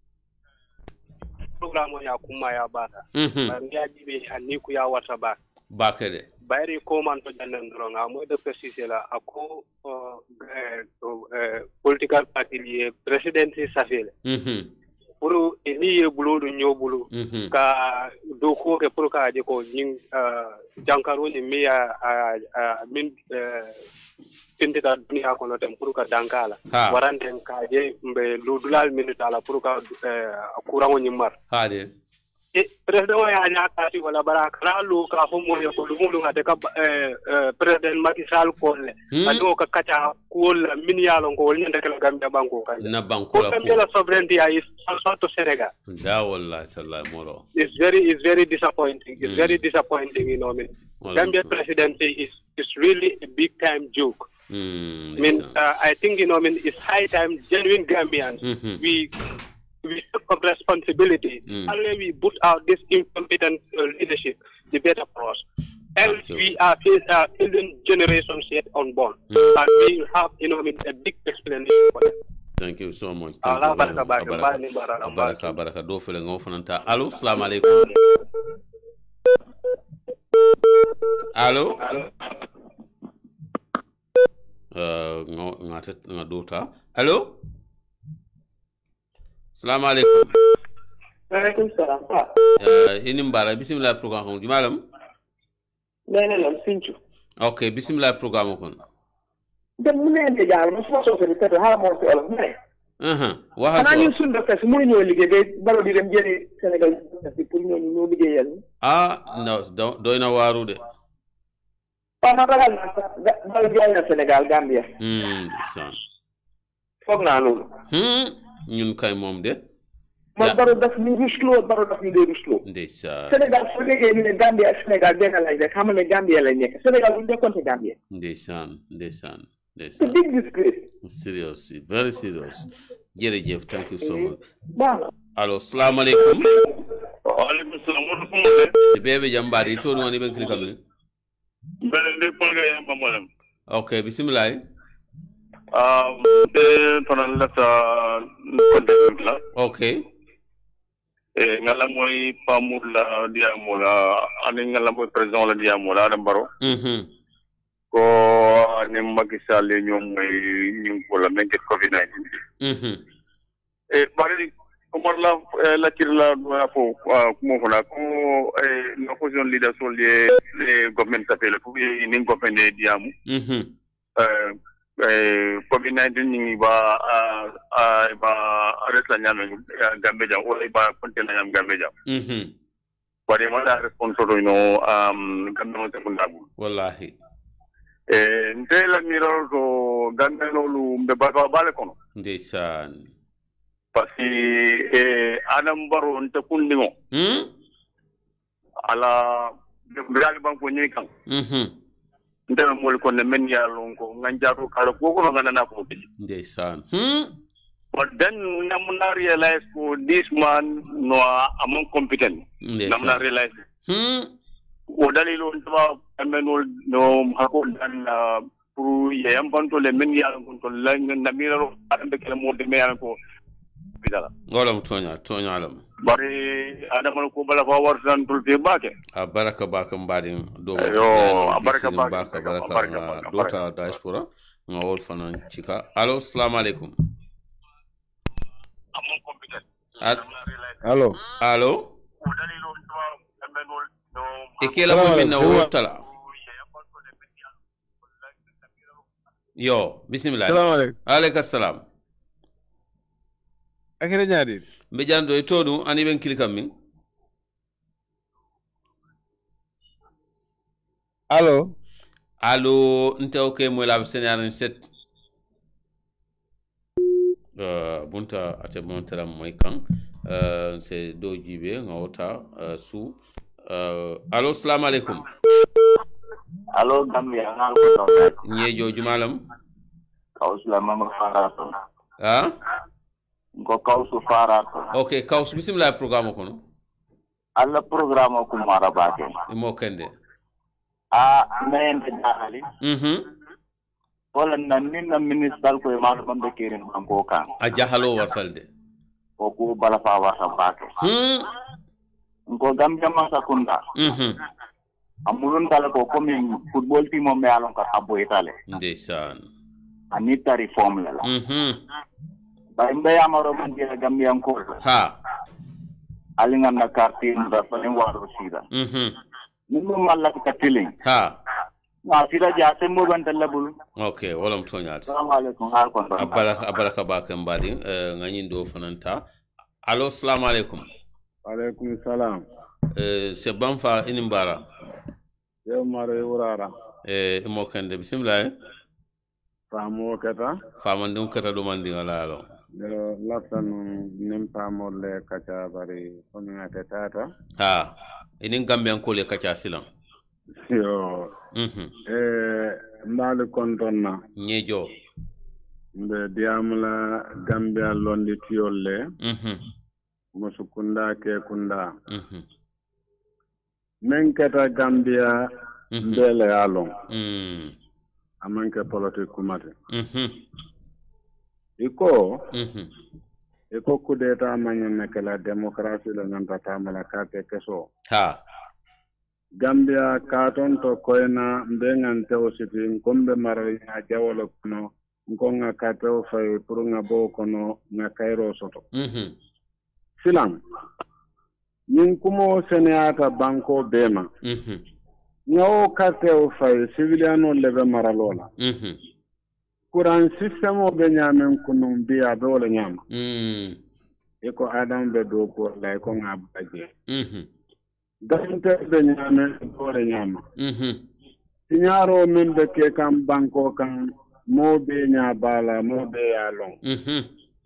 programme ya kuma ya bata mhm ban ya jibe anni ku ya wata ba bakede bayri ko man to jannen dronga mo de préciser la ako euh euh political party li presidency safele mhm pour ni ye bulo do nyobulu ka do ko ke pour ka je ko ning jankaro ni mi ya min tindita dunia ko no tem pour ka dankala waranden ka je mbe ludulal minute ala pour ka kurango nyimar hade e president o ya nyakati wala baraka lu ka fo mo ko lu mu ngade ka president Macky Sall ko le ado ka kacha ko la min ya lon ko nyande kala Gambia banko kan na banko la ko la sovereignty is also to Senegal da wallahi tallahi moro it's very it's very disappointing it's mm. very disappointing you know I mean well, Gambia well. presidency is is really a big time joke mm, I mean uh, I think you know I mean it's high time genuine Gambians mm-hmm. we we take up responsibility mm. and when we put out this incompetent uh, leadership the better for us else we are uh, children generations yet unborn mm. and we have you know I mean a big explanation for that. Thank you so much. Thank Allah baraka baraka baraka baraka do fele ngo fananta. Allo, assalamu alaikum. Allo. Euh ngo ngata ngadota. Allo. Assalamu alaikum. Alaikum salam. Euh ini mbara bismillah programme di malam. Nene lam sinchu. Okay, bismillah programme kon. dem mu ne de jaar ma so so fe te ha mo ko olo ne uh wa ha ana ñu sun do fess mu ñu liggé be baro di dem jëri Sénégal ci pour ñu ñu liggé yal ah no doyna waru de pa ma ragal na dal jaay na Sénégal Gambia hmm san fokk na lolu hmm ñun kay mom de ma baro daf ni rushlo baro daf ni de rushlo ndeysa Sénégal so liggé ni Gambia Sénégal ben lay de xam ne Gambia lay nekk Sénégal bu dekon ci Gambia ndeysan ndeysan It's a big disgrace. Seriously, very serious. Jerejef, thank you so much. Wow. Allo, assalamu alaikum. Wa alaikum salam. Mo ko mo. Bebe jambari to no ni ben klikam ni. Ben de polga yamba molam. Okay, bismillah. Um de tonan la ta konde la. Okay. Eh ngala moy pamur la diamola, ani ngala moy president la diamola dambaro. Mhm. Ko ne Macky Sall ñoom mooy ñu ko la men covid nineteen mhm e bari Omar la la tir la fo mo ko la ko e no position leader sur les les government s'appelle pour ni government de diamu mhm euh eh covid nineteen ni ba a ba arrêta ñame Gambia o ba kontena ñam Gambia mhm bari ma la responsable no am Gambia te kundabu wallahi eh ndela miro ko gandano lu mbe ba bale kono ndeysaan parce que eh adam baro nte kundingo hmm ala de bral banko ni kan mhm ndela mol ko ne men ya lonko nganjaro kala ko ko ngana ko bi ndeysaan hmm but then namna realize ko this man no among competent namna realize hmm o dalilo ntaba amenol no hako dan pour yam banto le men ya ko la namiro ambe kala mo de meyan ko bidala wala tonya tonya alam bari adama ko bala fa war tan tul te bake a baraka baka mbadi do yo baraka baka baraka dota diaspora ngol fanan chika allo assalamu alaikum amon competent allo allo o dalilo ntaba amenol ikela mo minna wotala yo bismillah assalamu alaikum alayka assalam akere nyaadi be jando e todu ani ben kilikam min allo allo nte okay mo la senyar set euh bunta ate montram moy kan euh c'est do jibe ngota su euh allo assalamu alaikum allo Gambia ngal ko no nye joju malam kausla mama farato ha ko kausu farato okay kaus bismillah programme ko no alla programme ko mara baake mo kende a nende dali mhm wala nan min na minister ko ma do bambe keren banko kan a jahalo wartalde ko ko bala fa warta baake hmm ko Gambia ma sakunda mhm amulun tala ko comme football team o me alon ka abo itale ndeysaan anita reform la mhm ba imbe amaro man dia Gambian ko ha alinga na karti nda pa ni waro sida mhm nimu malla ka tiling ha na sida jate mo ban talabul okay wala mtonyat assalamu alaikum har kon abaraka abaraka ba mbadi ngani ndo fananta allo assalamu alaikum alaikum salam eh se banfa inimbara yo mare urara eh mo kande bismillah famo kata famo ndum kata do mandi wala lo yo laftan nim famo le kacha bari onya tata ha inin gambian ko le kacha silan yo mhm eh mbal kontonna nyejo mbe diamla gambia londi tiolle mhm musukunda ke kunda mhm men kata gambia mbele alon mhm amanke politique kumate mhm iko mhm iko kudeta manyene kala demokrasi la nyanta tamala kate keso ha Gambia katon to koyna mbengante ositi ngombe mara ya jawolo kono ngonga kato fay pour nga bo kono nga kairo soto mhm silam nin kumo seneata banko bema mhm ngawo kato fay civiliano lebe mara lola mhm kuran system o be nyamen kunum biya be wala nyam mhm eko adam be do ko lay ko ngabaje mhm dante be nyame dole nyama mhm signaro men be ke kam banko kan mo be nya bala mo be ya long mhm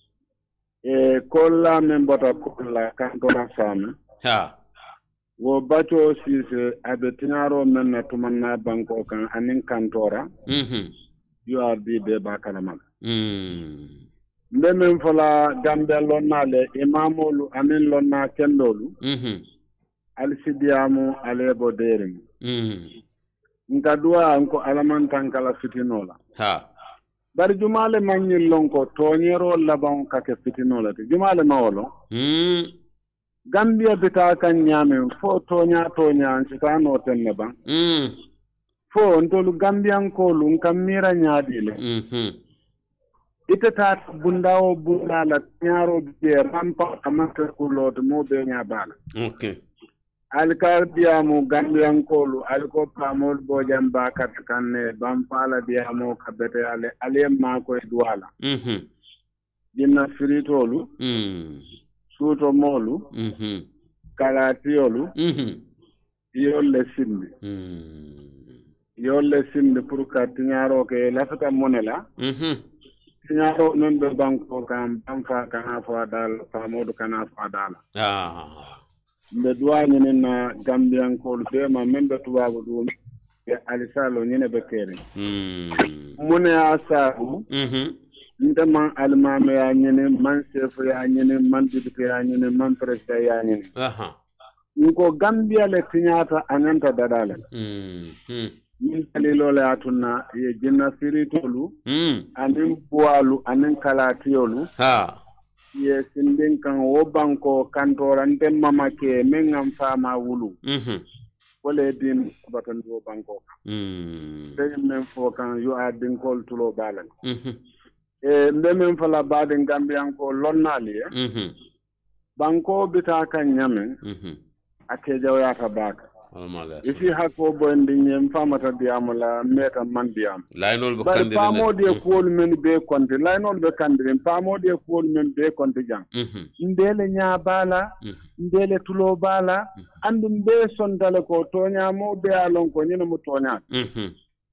e kolla men bota kolla kan to rasam ha wo bacho sise abe signaro men na tumanna banko kan anin kantora mhm you are the be bakala mag mhm men fala gambe lonnale imamolu amin lonna kendolu mhm alsidiamu alebo derim mhm nka duwa nko alamantan kala fitinola ha bari jumale manyil lonko tonyero laban kake fitinola te jumale mawolo mhm gambia bita kan nyame fo tonya tonya sitano tenne ban mhm fo ntolu gambian ko lun kamira nyaadile mhm ite ta bundawo bundala nyaro be rampa amaka kuloto mo be nyabala okay alkar diamu gambian kolu alko pamol bojam bakat kanne bampala diamu kabete ale ale ma ko duala mhm dinna firitolu mhm suto molu mhm kalatiolu mhm yolle simbi mhm yolle simbi pour ka tinyaro ke lafata monela mhm tinyaro non be banko kam bamfa kana fa dal pamodu kana fa dal ah mbe duwani na gambian ko be ma membe tubabu dum e alisalo nyine be kere mm mune asabu mhm ndema almame ya nyine man chef ya nyine man dibite ya nyine man president ya nyine aha nko gambia le tinyata ananta dadale mhm min talilole atuna ye jinna siritolu mm anin bualu anin kalatiolu ha ye sindin kan wo banko kantorante mama ke mengam fama wulu mhm wala din batan wo banko mm dey men fo kan you are din kol tulo balan mhm e men fala baden gambian ko lonnali mhm banko bita kan nyame mhm ake jawata baka almala isi hakko bondi nyem famata diamula meta man diam laynol be kandire kandire pamode ko men be konti laynol be kandire pamode ko men be konti jang mhm ndele nya bala ndele tulo bala andum be sondale ko tonya mo be alon ko nyina mo tonya mhm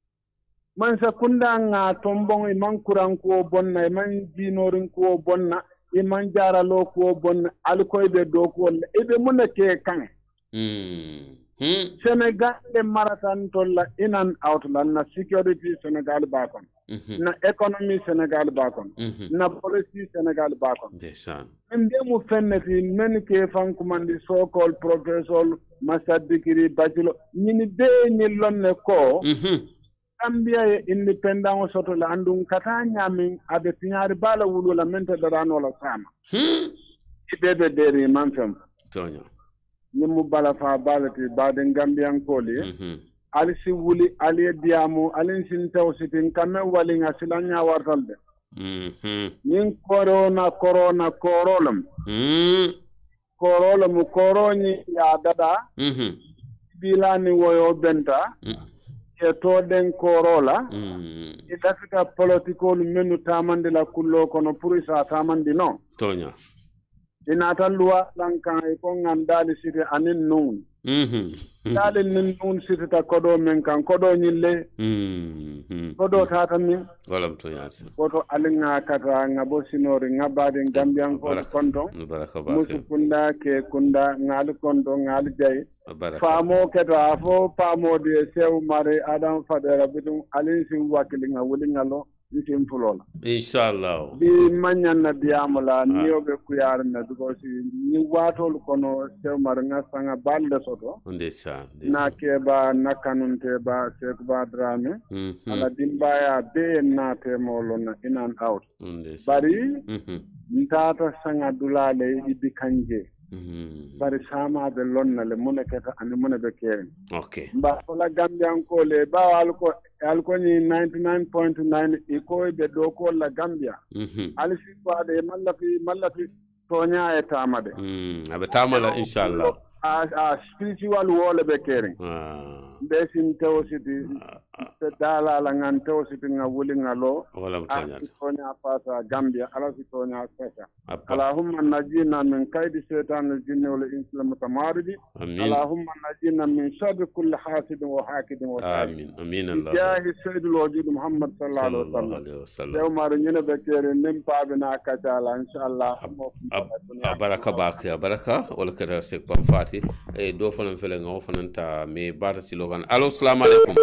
man sa kunda nga tombong e man kuran ko bonna e man jinorin ko bonna e man jaralo ko bonna alkoy be do ko e be munake kan mhm Senegal le marathon tolla in and out la na security Senegal bakon mhm na economy Senegal bakon mhm na policy Senegal bakon desan inde mu fenneti men ke fan kumandi so called professor master degree bachelor ñini be ñi lonne ko mhm Gambia e independent soto la andum kata nyamin abe tiñaari bala wulu la mente darano la sama hmm ibebe deri man fem tonya ñimu bala fa balati baden gambian koli ali si wuli ali diamu ali sin tawsitin kamme wali nga silanya wartalde nin corona corona korolam korolam koroni ya dada bilani woyo benta e to den korola e dafita political menu tamande la kullo kono pour sa tamandi no tonya ina tan luwa dan kan e ko ngandali site anin nun mhm dale nin nun site ta kodo men kan kodo nyille mhm kodo tata min wala to yasi kodo alinga kata ngabo sinori ngabade gambian ko konto baraka ba musu kunda ke kunda ngal konto ngal jay faamo keta afo paamo de sew mare adam fadera bidum alin sin wakilinga wulingalo ntim fulola inshallah di manyanna diamala niyobe kuyar na duko si ni watol kono sew mare nga sanga balde soto ndesa na keba nakanunte ba sekba drame ala dimbaya be na temolo na in and out bari ntata sanga dulale ibi kanje bari sama be lonna le monekata ani mone be kere okay ba la gambian ko le ba alko alko ni ninety-nine point nine iko be do ko la gambia ali fi de mallafi mallafi tonya e tamade mm abe tamala inshallah a a spiritual wole be kere ah besin tawsiti te dala la ngan tawsiti nga wuli ngalo wala mtonya tonya pasa gambia ala fi tonya pesa allahumma najina min kaidi shaytan al-jinni wal insi al-mutamaridi allahumma najina min sharri kulli hasidin wa hakidin wa amin amin allah ya sayyid al-wujud muhammad sallallahu alaihi wasallam yow mar ñene be kere nim paabe na katala inshallah baraka bak ya baraka wala kada sek pam fati e do fanan fele ngaw fananta me bata silo kan allo assalamu alaikum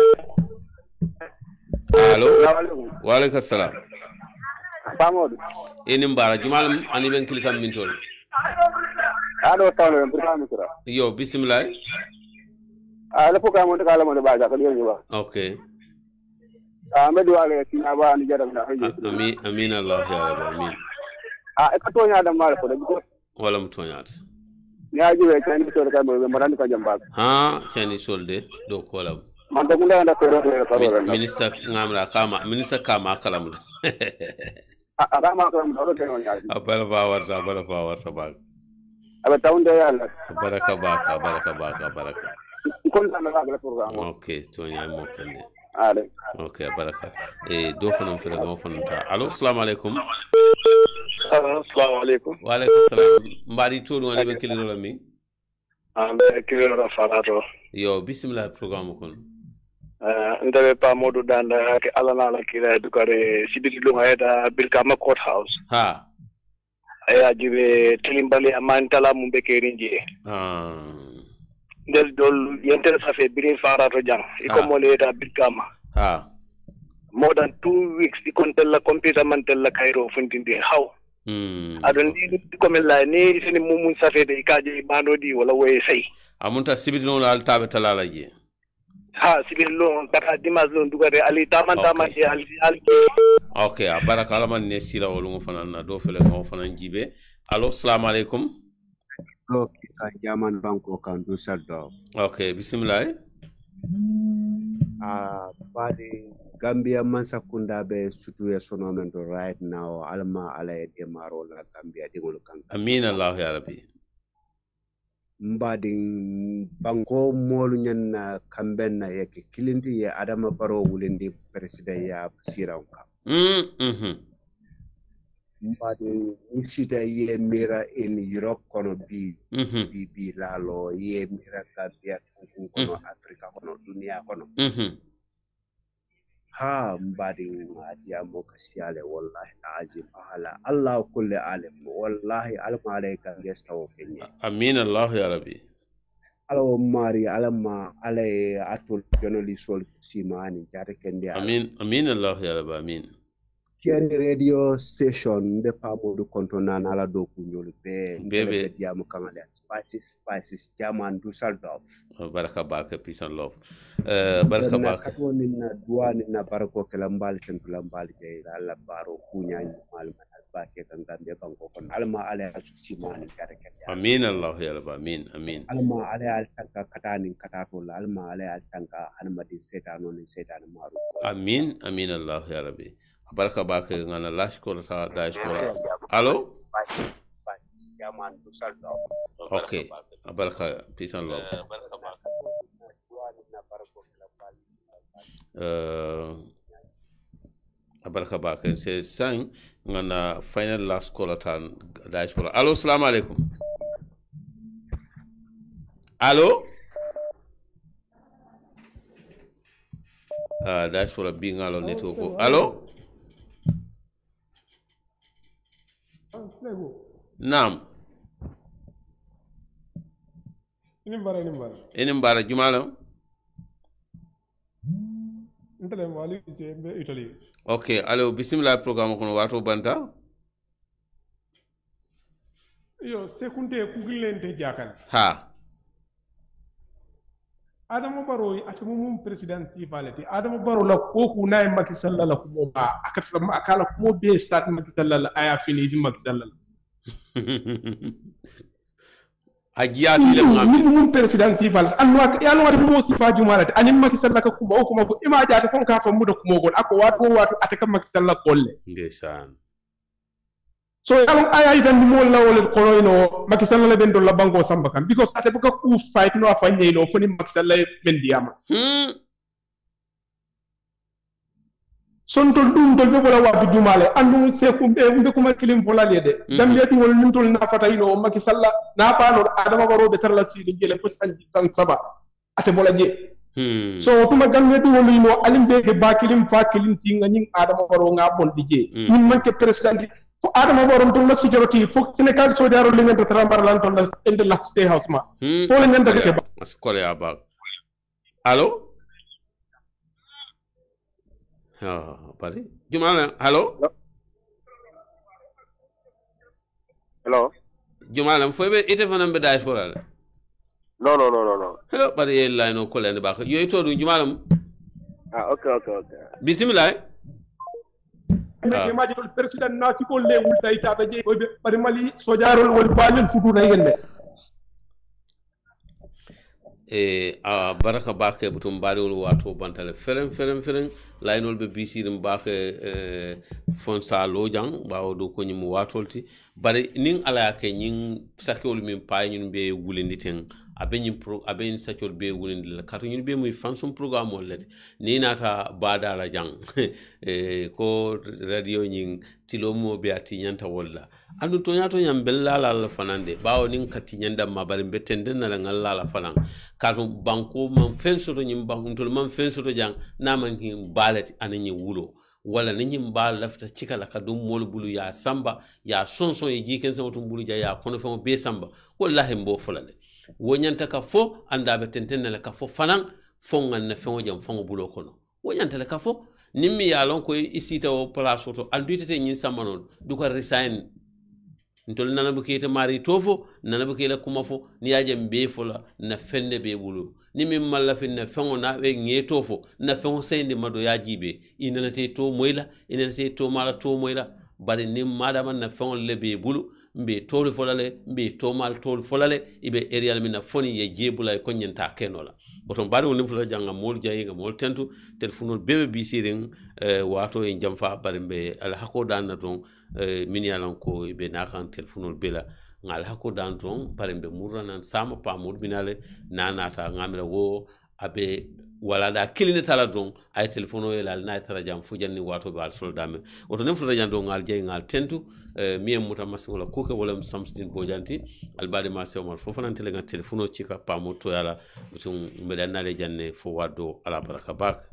allo wa alaikum assalam Pamod eni mbara jumal ani ben kilikam min tol ado tawlo burkam sura yo bismillah ala fuka mo kala mo ba ja ko yo ba okay ahmed wale tina ba ni jara na amin amin allah ya rabbi amin ah e ko to nya da mal ko de ko wala mo to nyaat ya ji we tan so ka mo mo ran ko jamba ha chani solde do ko lam man da ngula nda ko ro minister ngamra kama minister kama kalam ara ma ko mo ko nya abala ba warta abala ba warta ba aba tawnde yalla baraka baka baraka baka baraka kon tan la la program okay to nya mo kende ale okay baraka e do fanam fele mo fanata allo assalamu alaikum assalamu alaikum wa alaikum assalam mbadi to do be kiliro la mi ambe kiliro la farato yo bismillah programme kon uh ndabe pa modu danda ke alana la kira dukare sibiti lunga eta bilkama court house ha aya jibe tilimbali amantala mumbe kerinje ah del dol yentere safe birin farato jang iko mole eta bilkama ha more than two weeks ikon tella computer man tella kairo funtinde how mm adon ni ko mella ni sini mumun safe de kaje bandodi wala way sey amunta sibiti non al tabe talala je ha sibiti lo kata dimas lo dugare ali taman taman je ali ali okay baraka ala man ne sila wolu fanan na do fele mo fanan jibe allo assalamu alaikum okay ka jaman banko kan do saldo okay bismillah ah badi Gambia mansakunda be sutu sonomen do right now alma ala e demaro la Gambia dingol kan amin allah ya rabbi mbadi banko molu nyen kamben yake kilindi ya adama baro wulindi president ya siranka mm mhm mbadi usita ye mira in Europe kono bi mhm bi bi lalo ye mira Gambia kono Africa kono dunia kono mhm ha mbadi ngadiya mo kasiyale wallahi azim ala allah kulli alim wallahi alma alayka yastaw kenya amin allah ya rabbi ala mari alama alay atul jonoli sol simani jare kende amin amin allah ya rabbi amin kene radio station be pamodu kontonan ala do kunyol be bebe diam kamale spices spices jaman du saldof baraka baka peace and love uh, baraka baka katoni na duani na barako kala mbal ken kala mbal jey ala baro kunya mal bake kan Gambia banko kon alma ala simani kare kare amin Allah ya rabbi amin amin alma ala tanka katani katato la alma ala tanka hanmadi setano ni setano maruf amin amin Allah ya rabbi baraka bake ngana lashkor ta diaspora allo okay baraka peace and love uh baraka bake c'est sang ngana final last call tan diaspora allo assalamu alaikum allo ah diaspora bi ngalo network ko allo Naam. Inimbara inimbara. Inimbara jumala. Ntale wali je be Italy. Okay, allo bismillah programme kono wato banta. Yo sekunde kugilente jakan. Ha. Adamo Baro atamu mum president sifalati Adamo Baro la koku nay Macky Sall la ko mo ba akata akala ko mo be start Macky Sall la aya fini Macky Sall agiati le ngam mum president sifal anwa yalla wadi mo sifa jumalati anim Macky Sall ka ko mo ko mo ima jaata kon ka fa mudo ko mo gon ako wato wato ataka Macky Sall kolle ndesan so yalon aya itan mo la wala ko no Macky Sall la ben do la bango samba kan because ate buka ku fight no afa nyelo foni Macky Sall men diama hmm son tol dum tol be bola wa bi jumale andu sefu be be kuma kilim bola lede dam yati wol num tol na fata ino Macky Sall na pa no Adama Barrow be tarla sidi gele ko sanji tan saba ate bola je hmm so tuma gam yati wol ino alim be ke ba kilim fa kilim tinga ning Adama Barrow nga bon di je min manke president fo Adama Barrow to la security fo Senegal so daro le ngento trambar lan to la in the last stay house ma fo le ngento ke ba skole aba allo ah pare jumala allo hello jumala fo be ite fanam be diaspora no no no no no hello pare e line o kolende ba yoy to du jumala ah okay okay okay bismillah mais ma jidol president na ci ko lewul tay tata je ko be bari mali so jaarol wol balel futu na yende e a baraka bake butum bari wol wato bantale ferem ferem ferem laynol be bisirim bake e fonsa lojang bawo do ko nyim watolti bari nin ala ke nyin sakol min pay ñun be wulindi ten abe ñim pro abe ñin sakol be wulindi la kato ñun be muy fansum programme wol lati ni nata bada la jang e ko radio ñin tilo mo be ati nyanta walla andu to nyato nyam bella la fanande bawo nin kati nyanda ma bari betende na la ngalla la fanan kato banko man fenso to ñim banko to man fenso to jang na man hin balati anani wulo wala ni ñim bal lafta cikala ka dum mol bulu ya samba ya sonson e jiken sama tum bulu ja ya kono famo be samba wallahi mbo fulale wonyanta ka fo anda be tenten la ka fo fanan fo ngan fo jam fo bulo kono wonyanta la ka fo nimmi ya lon ko isita o place to anduite ñin samba non du ko resign ntol nana bu kete mari tofo nana bu kele kuma fo ni yaje mbe fola na fenne be bulu ni min malla finna fengo na be nge tofo na fengo seyndi mado ya jibe inana te to moyla inana te to mala to moyla bari nim madama na fengo lebe bulu mbe toli folale mbe to mal toli folale ibe area min na foni ye jebula ko nyenta kenola boton bari woni fula janga mol jayi ga mol tentu telefonol bebe bisiren euh, wato en jamfa bari mbe al hako dan na don euh, min yalan ko be na kan telefonol bela ngal hako dan don bari mbe murranan sama pa mol binale nanata ngamira wo abe wala da kiline tala don ay telefono e lal na tara jam fu janni wato be al soldame oto nem fula jando ngal jey ngal tentu euh, mi muta masngola ko ke wala samstin bojanti al badi ma sewmal fofanan tele ngal telefono cika pa mo to yala butum be dan nale janne fo wado ala baraka bak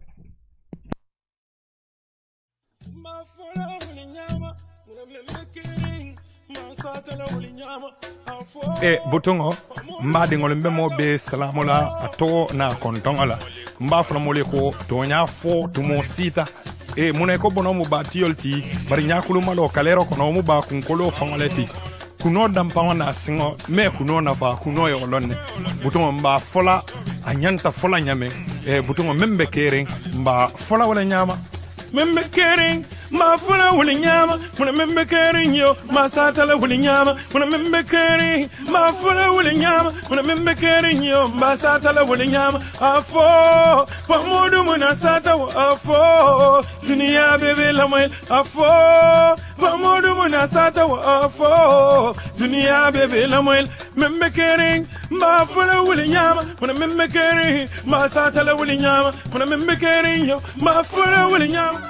e butongo mbadiŋol mbe mo be salamu la a togo na kontoŋo la mba fula mole ko toña fo tumo sita e muna ko bono mu ba tiyol ti bari ñakulu malo kalero kono mu ba kunkolo faŋo le ti kuno dampaŋo na siŋo me kuno nafa kuno yo lonne butongo mba fola a ñanta fola ñame e butongo membe keriŋ mba fola wala ñama membe keriŋ mafula wuli nyama muna membe keri yo masatala wuli nyama muna membe keri mafula wuli nyama muna membe keri yo masatala wuli nyama afo pamodu muna sata afo dunia bebe la mail afo pamodu muna sata afo dunia bebe la mail membe keri mafula wuli nyama muna membe keri masatala wuli nyama muna membe keri yo mafula wuli nyama.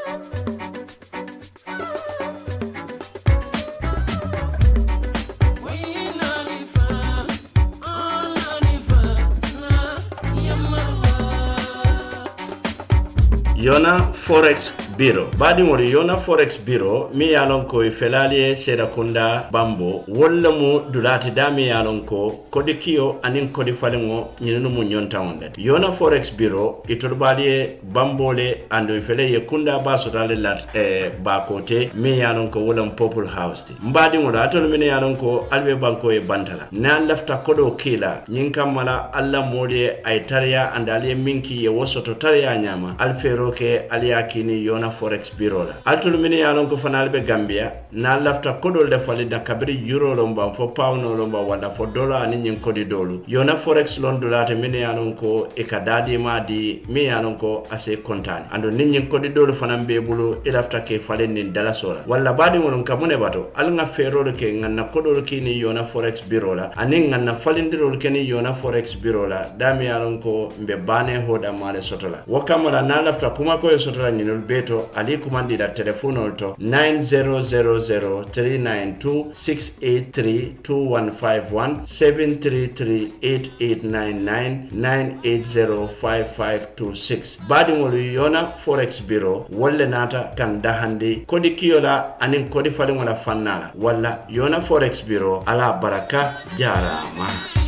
Yona Forex Bureau. Badi mori Yona Forex Bureau mi yalon ko felalie seda kunda bambo wolla mu dulati dami yalon ko kodi kiyo anin kodi falengo nyinu mu nyonta ondet. Yona Forex Bureau iturbali bambole ando fele ye kunda baso dale lat e bakote mi yalon ko wolam Purple House ti. Mbadi mori atol mi yalon ko albe banko e bantala. Na lafta kodo kila nyinkam mala alla moli ay tariya andali minki ye wosoto tariya nyama alfero ke aliyakini Yona Forex Bureau la altul mini yalon ko fanal be Gambia na lafta kodol de fali da kabri euro lomba fo pound lomba wala fo dollar ani nyin kodi dolu Yona Forex lon dolate mini yalon ko e kadadi ma di mi yalon ko ase kontani ando nyin kodi dolu fanam be bulu e lafta ke fali nin dala sola wala badi won kamune bato al nga ferol ke nganna kodol kini Yona Forex Bureau la ani nganna falindirol keni Yona Forex Bureau la dami yalon ko mbe bane hoda male sotola wakamala na lafta kuma ko sotola nyinol beto ali kumandi da telefono to nine zero zero zero three nine two six eight three two one five one seven three three eight eight nine nine nine eight zero five five two six badi ngolu Yona Forex Bureau wolle nata kan dahandi kodi kiyola anin kodi fali wala fannala wala Yona Forex Bureau ala baraka jarama.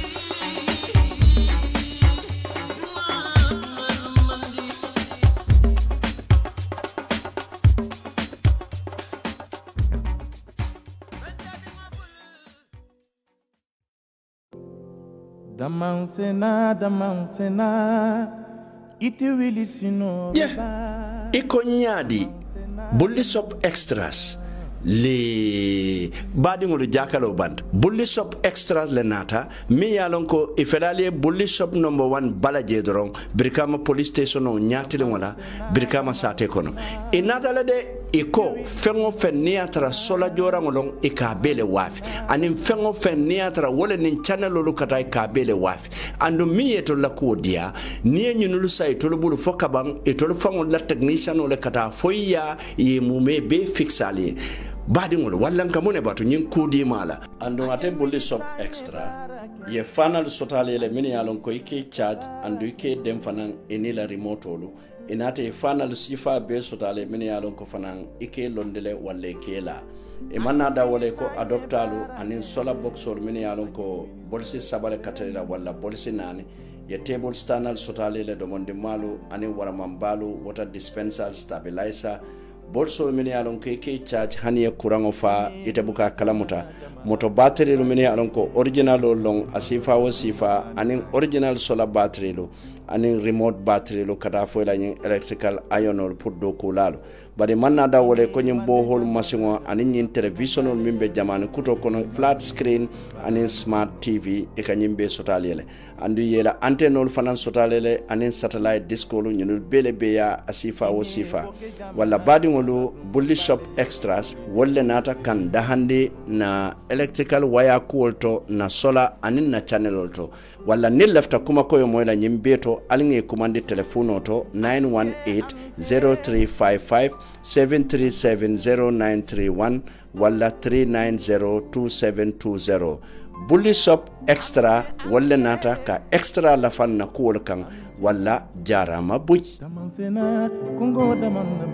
Damansena, damansena, iti wili sino. Yeah, iko nyadi, bulli sop extras, le badi ngulu jakalo band, bulli sop extras le nata, mi yalon ko ifedali bulli sop number one balaje dorong, birkama police station o nyati le ngola, birkama sate kono. Inata le de iko fengo fen niatra sola jora ngolong ikabele wafi anin fengo fen niatra wole nin channel lu kata ikabele wafi ando miyeto la kodia nie nyunulu sai to bulu fokabang itolo fango la technician ole kata foya ye mume be fixali badi ngolo wallan kamone batu nyin kodi mala ando ate bulli shop extra ye fanal sotale le mini yalon ko ike charge ando ike dem fanan enila remote olu inate fanal sifa be sotale mini yalon ko fanan ike londele walle kela e manna da wole ko adoptalu anin sola boxor mini yalon ko bolsi sabale katela walla bolsi nani ye table stanal sotale le do monde malu anin wara mambalu water dispenser stabilizer bolso mini yalon ko ike charge haniya kurango fa ite buka kalamuta moto battery lu mini yalon ko original long asifa wo sifa anin original solar battery lu anin remote battery lu kata fo la electrical iron pour do ko lalo bari manna da wole ko nyim bohol machine anin nyin television mimbe jamane kuto kono flat screen anin smart tv e kanyim be sotalele andu yela antenne fanan sotalele anin satellite disco lu nyinul bele beya asifa wo sifa wala badi ngolu bulli shop extras wolle nata kan dahande na electrical wire kulto na solar anin na channel to wala nil lafta kuma koyo moyla nyimbeto alinge kumandi telefono to nine one eight zero three five five seven three seven zero nine three one wala three nine zero two seven two zero bulli shop extra wala nata ka extra lafan na kuol kan wala jarama buj Damansena, kungo damanda.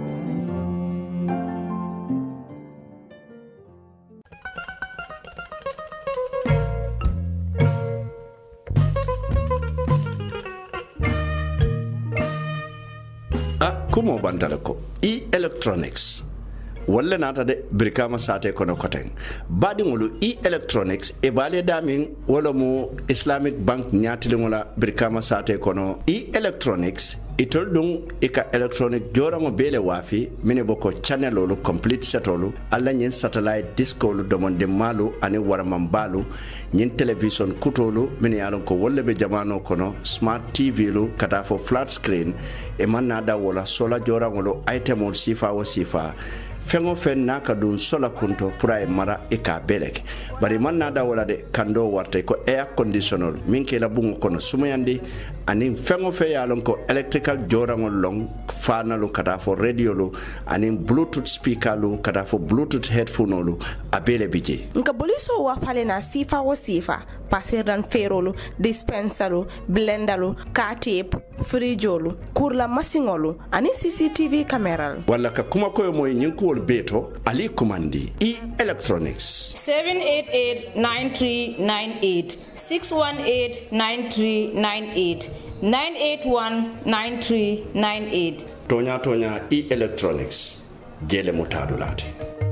kumo bantala ko e electronics walla nata de brikama sate kono koten badi ngolu e electronics e bale damin wala mo Islamic bank nyatili ngola brikama sate kono e electronics itol dun ika electronic jorango bele wafi mine boko channelolu complete setolu alla nyin satellite discolu domonde malu ani waramambalu nyin television kutolu mine yalon ko wolle be jamano kono smart tv lu kata fo flat screen e manada wala sola jorango lo itemol sifa wa sifa fengo fen naka dun sola kunto pura e mara e ka belek bari man nada wala de kando warte ko air conditioner min ke la bungo kono sumayandi ani fengo fe yalon ko electrical jorangol long fanalu kata fo radio lu ani bluetooth speaker lu kata fo bluetooth headphone lu abele bije nka boliso wa fale na sifa wa sifa pasiran ferolu dispensaru blendalu ka tape frijolu kurla masingolu ani C C T V camera wala ka kuma koyo moy nyinkol beto ali kumandi e electronics seven eight eight nine three nine eight six one eight nine three nine eight nine eight one nine three nine eight tonya tonya e electronics jele mutadulate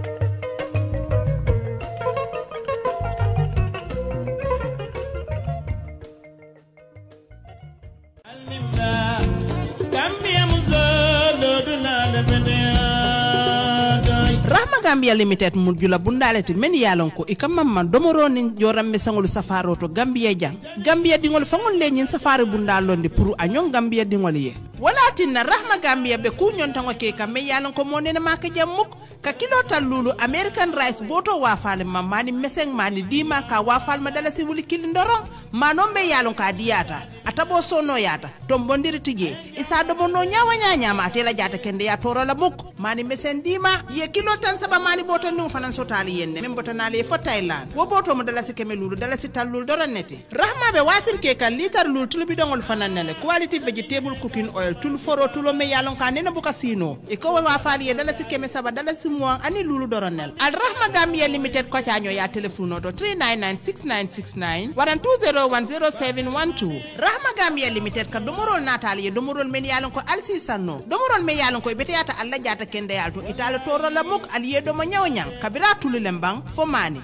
Rahma Gambia Limited mudjula bundaleti men yalon ko ikamma domoro ni joram me sangol safaro to Gambia jang Gambia dingol fangol leñin safari bundalonde pour anyon Gambia dingol ye walatinna Rahma Gambia be ku nyontango ke kam me yalon ko monene maka jammuk ka kilo talulu American rice boto wafale mamani meseng mani dima ka wafal madala si wuli kili ndoron manombe yalon ka diata atabo sono yata tombondiri tije isa domo no nyawa nyanya ma tela jata kende ya toro la buk mani mesen dima ye kilo tan saba mani boto nu fanan sotali yenne men boto nale fo Thailand wo boto mo dala si kemelulu dala si talul doron neti Rahma be wafir ke kan litar lul tulubi dongol fanan nele quality vegetable cooking oil tul foro tulo me yalon ka nena buka sino e ko wafali ye dala si keme saba dala si mo ani lulu doronel Al Rahma Gambia Limited ko tanyo ya telephone to three nine nine six nine six nine waran two zero one zero seven one two Rahma Gambia Limited ka domorol natal ye domorol men yalon ko alsi sanno domorol men yalon ko bete yata alla jata kende yalto itala toro la muk aliye do ma nyaw nyang kabira tulu lembang fo mani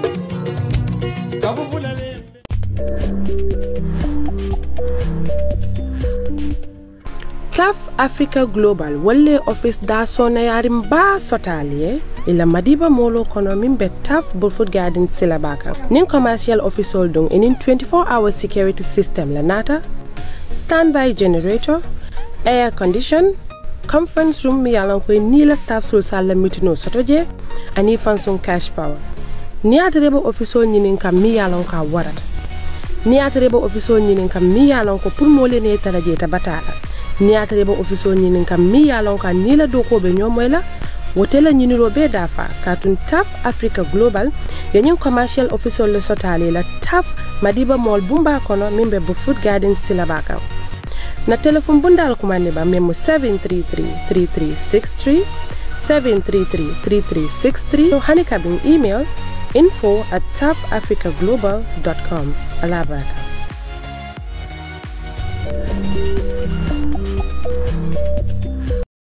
T A F Africa Global Walle Office da sona yarim ba sotalie ila madiba molo kono mimbe T A F Burfoot Garden silabaka nin commercial office holding in twenty-four hour security system la nata standby generator air condition conference room mi yalan ko ni la staff sul sala mitino sotoje ani fanson cash power ni atrebo office nyinin kam mi yalan ka warata ni atrebo office nyinin kam mi yalan ko pour mo lene taraje tabatala ni atrebo office nyinin kam mi yalan ka ni la doko be nyomoyla wotela nyiniro be dafa katun T A F Africa Global yanyin commercial office le sotale la T A F madiba mall bumba kono mimbe Burfoot Garden silabaka na telephone bundal kumane ba memo seven three three three three six three seven three three three three six three no hani kabin email info at tafafricaglobal dot com alabaka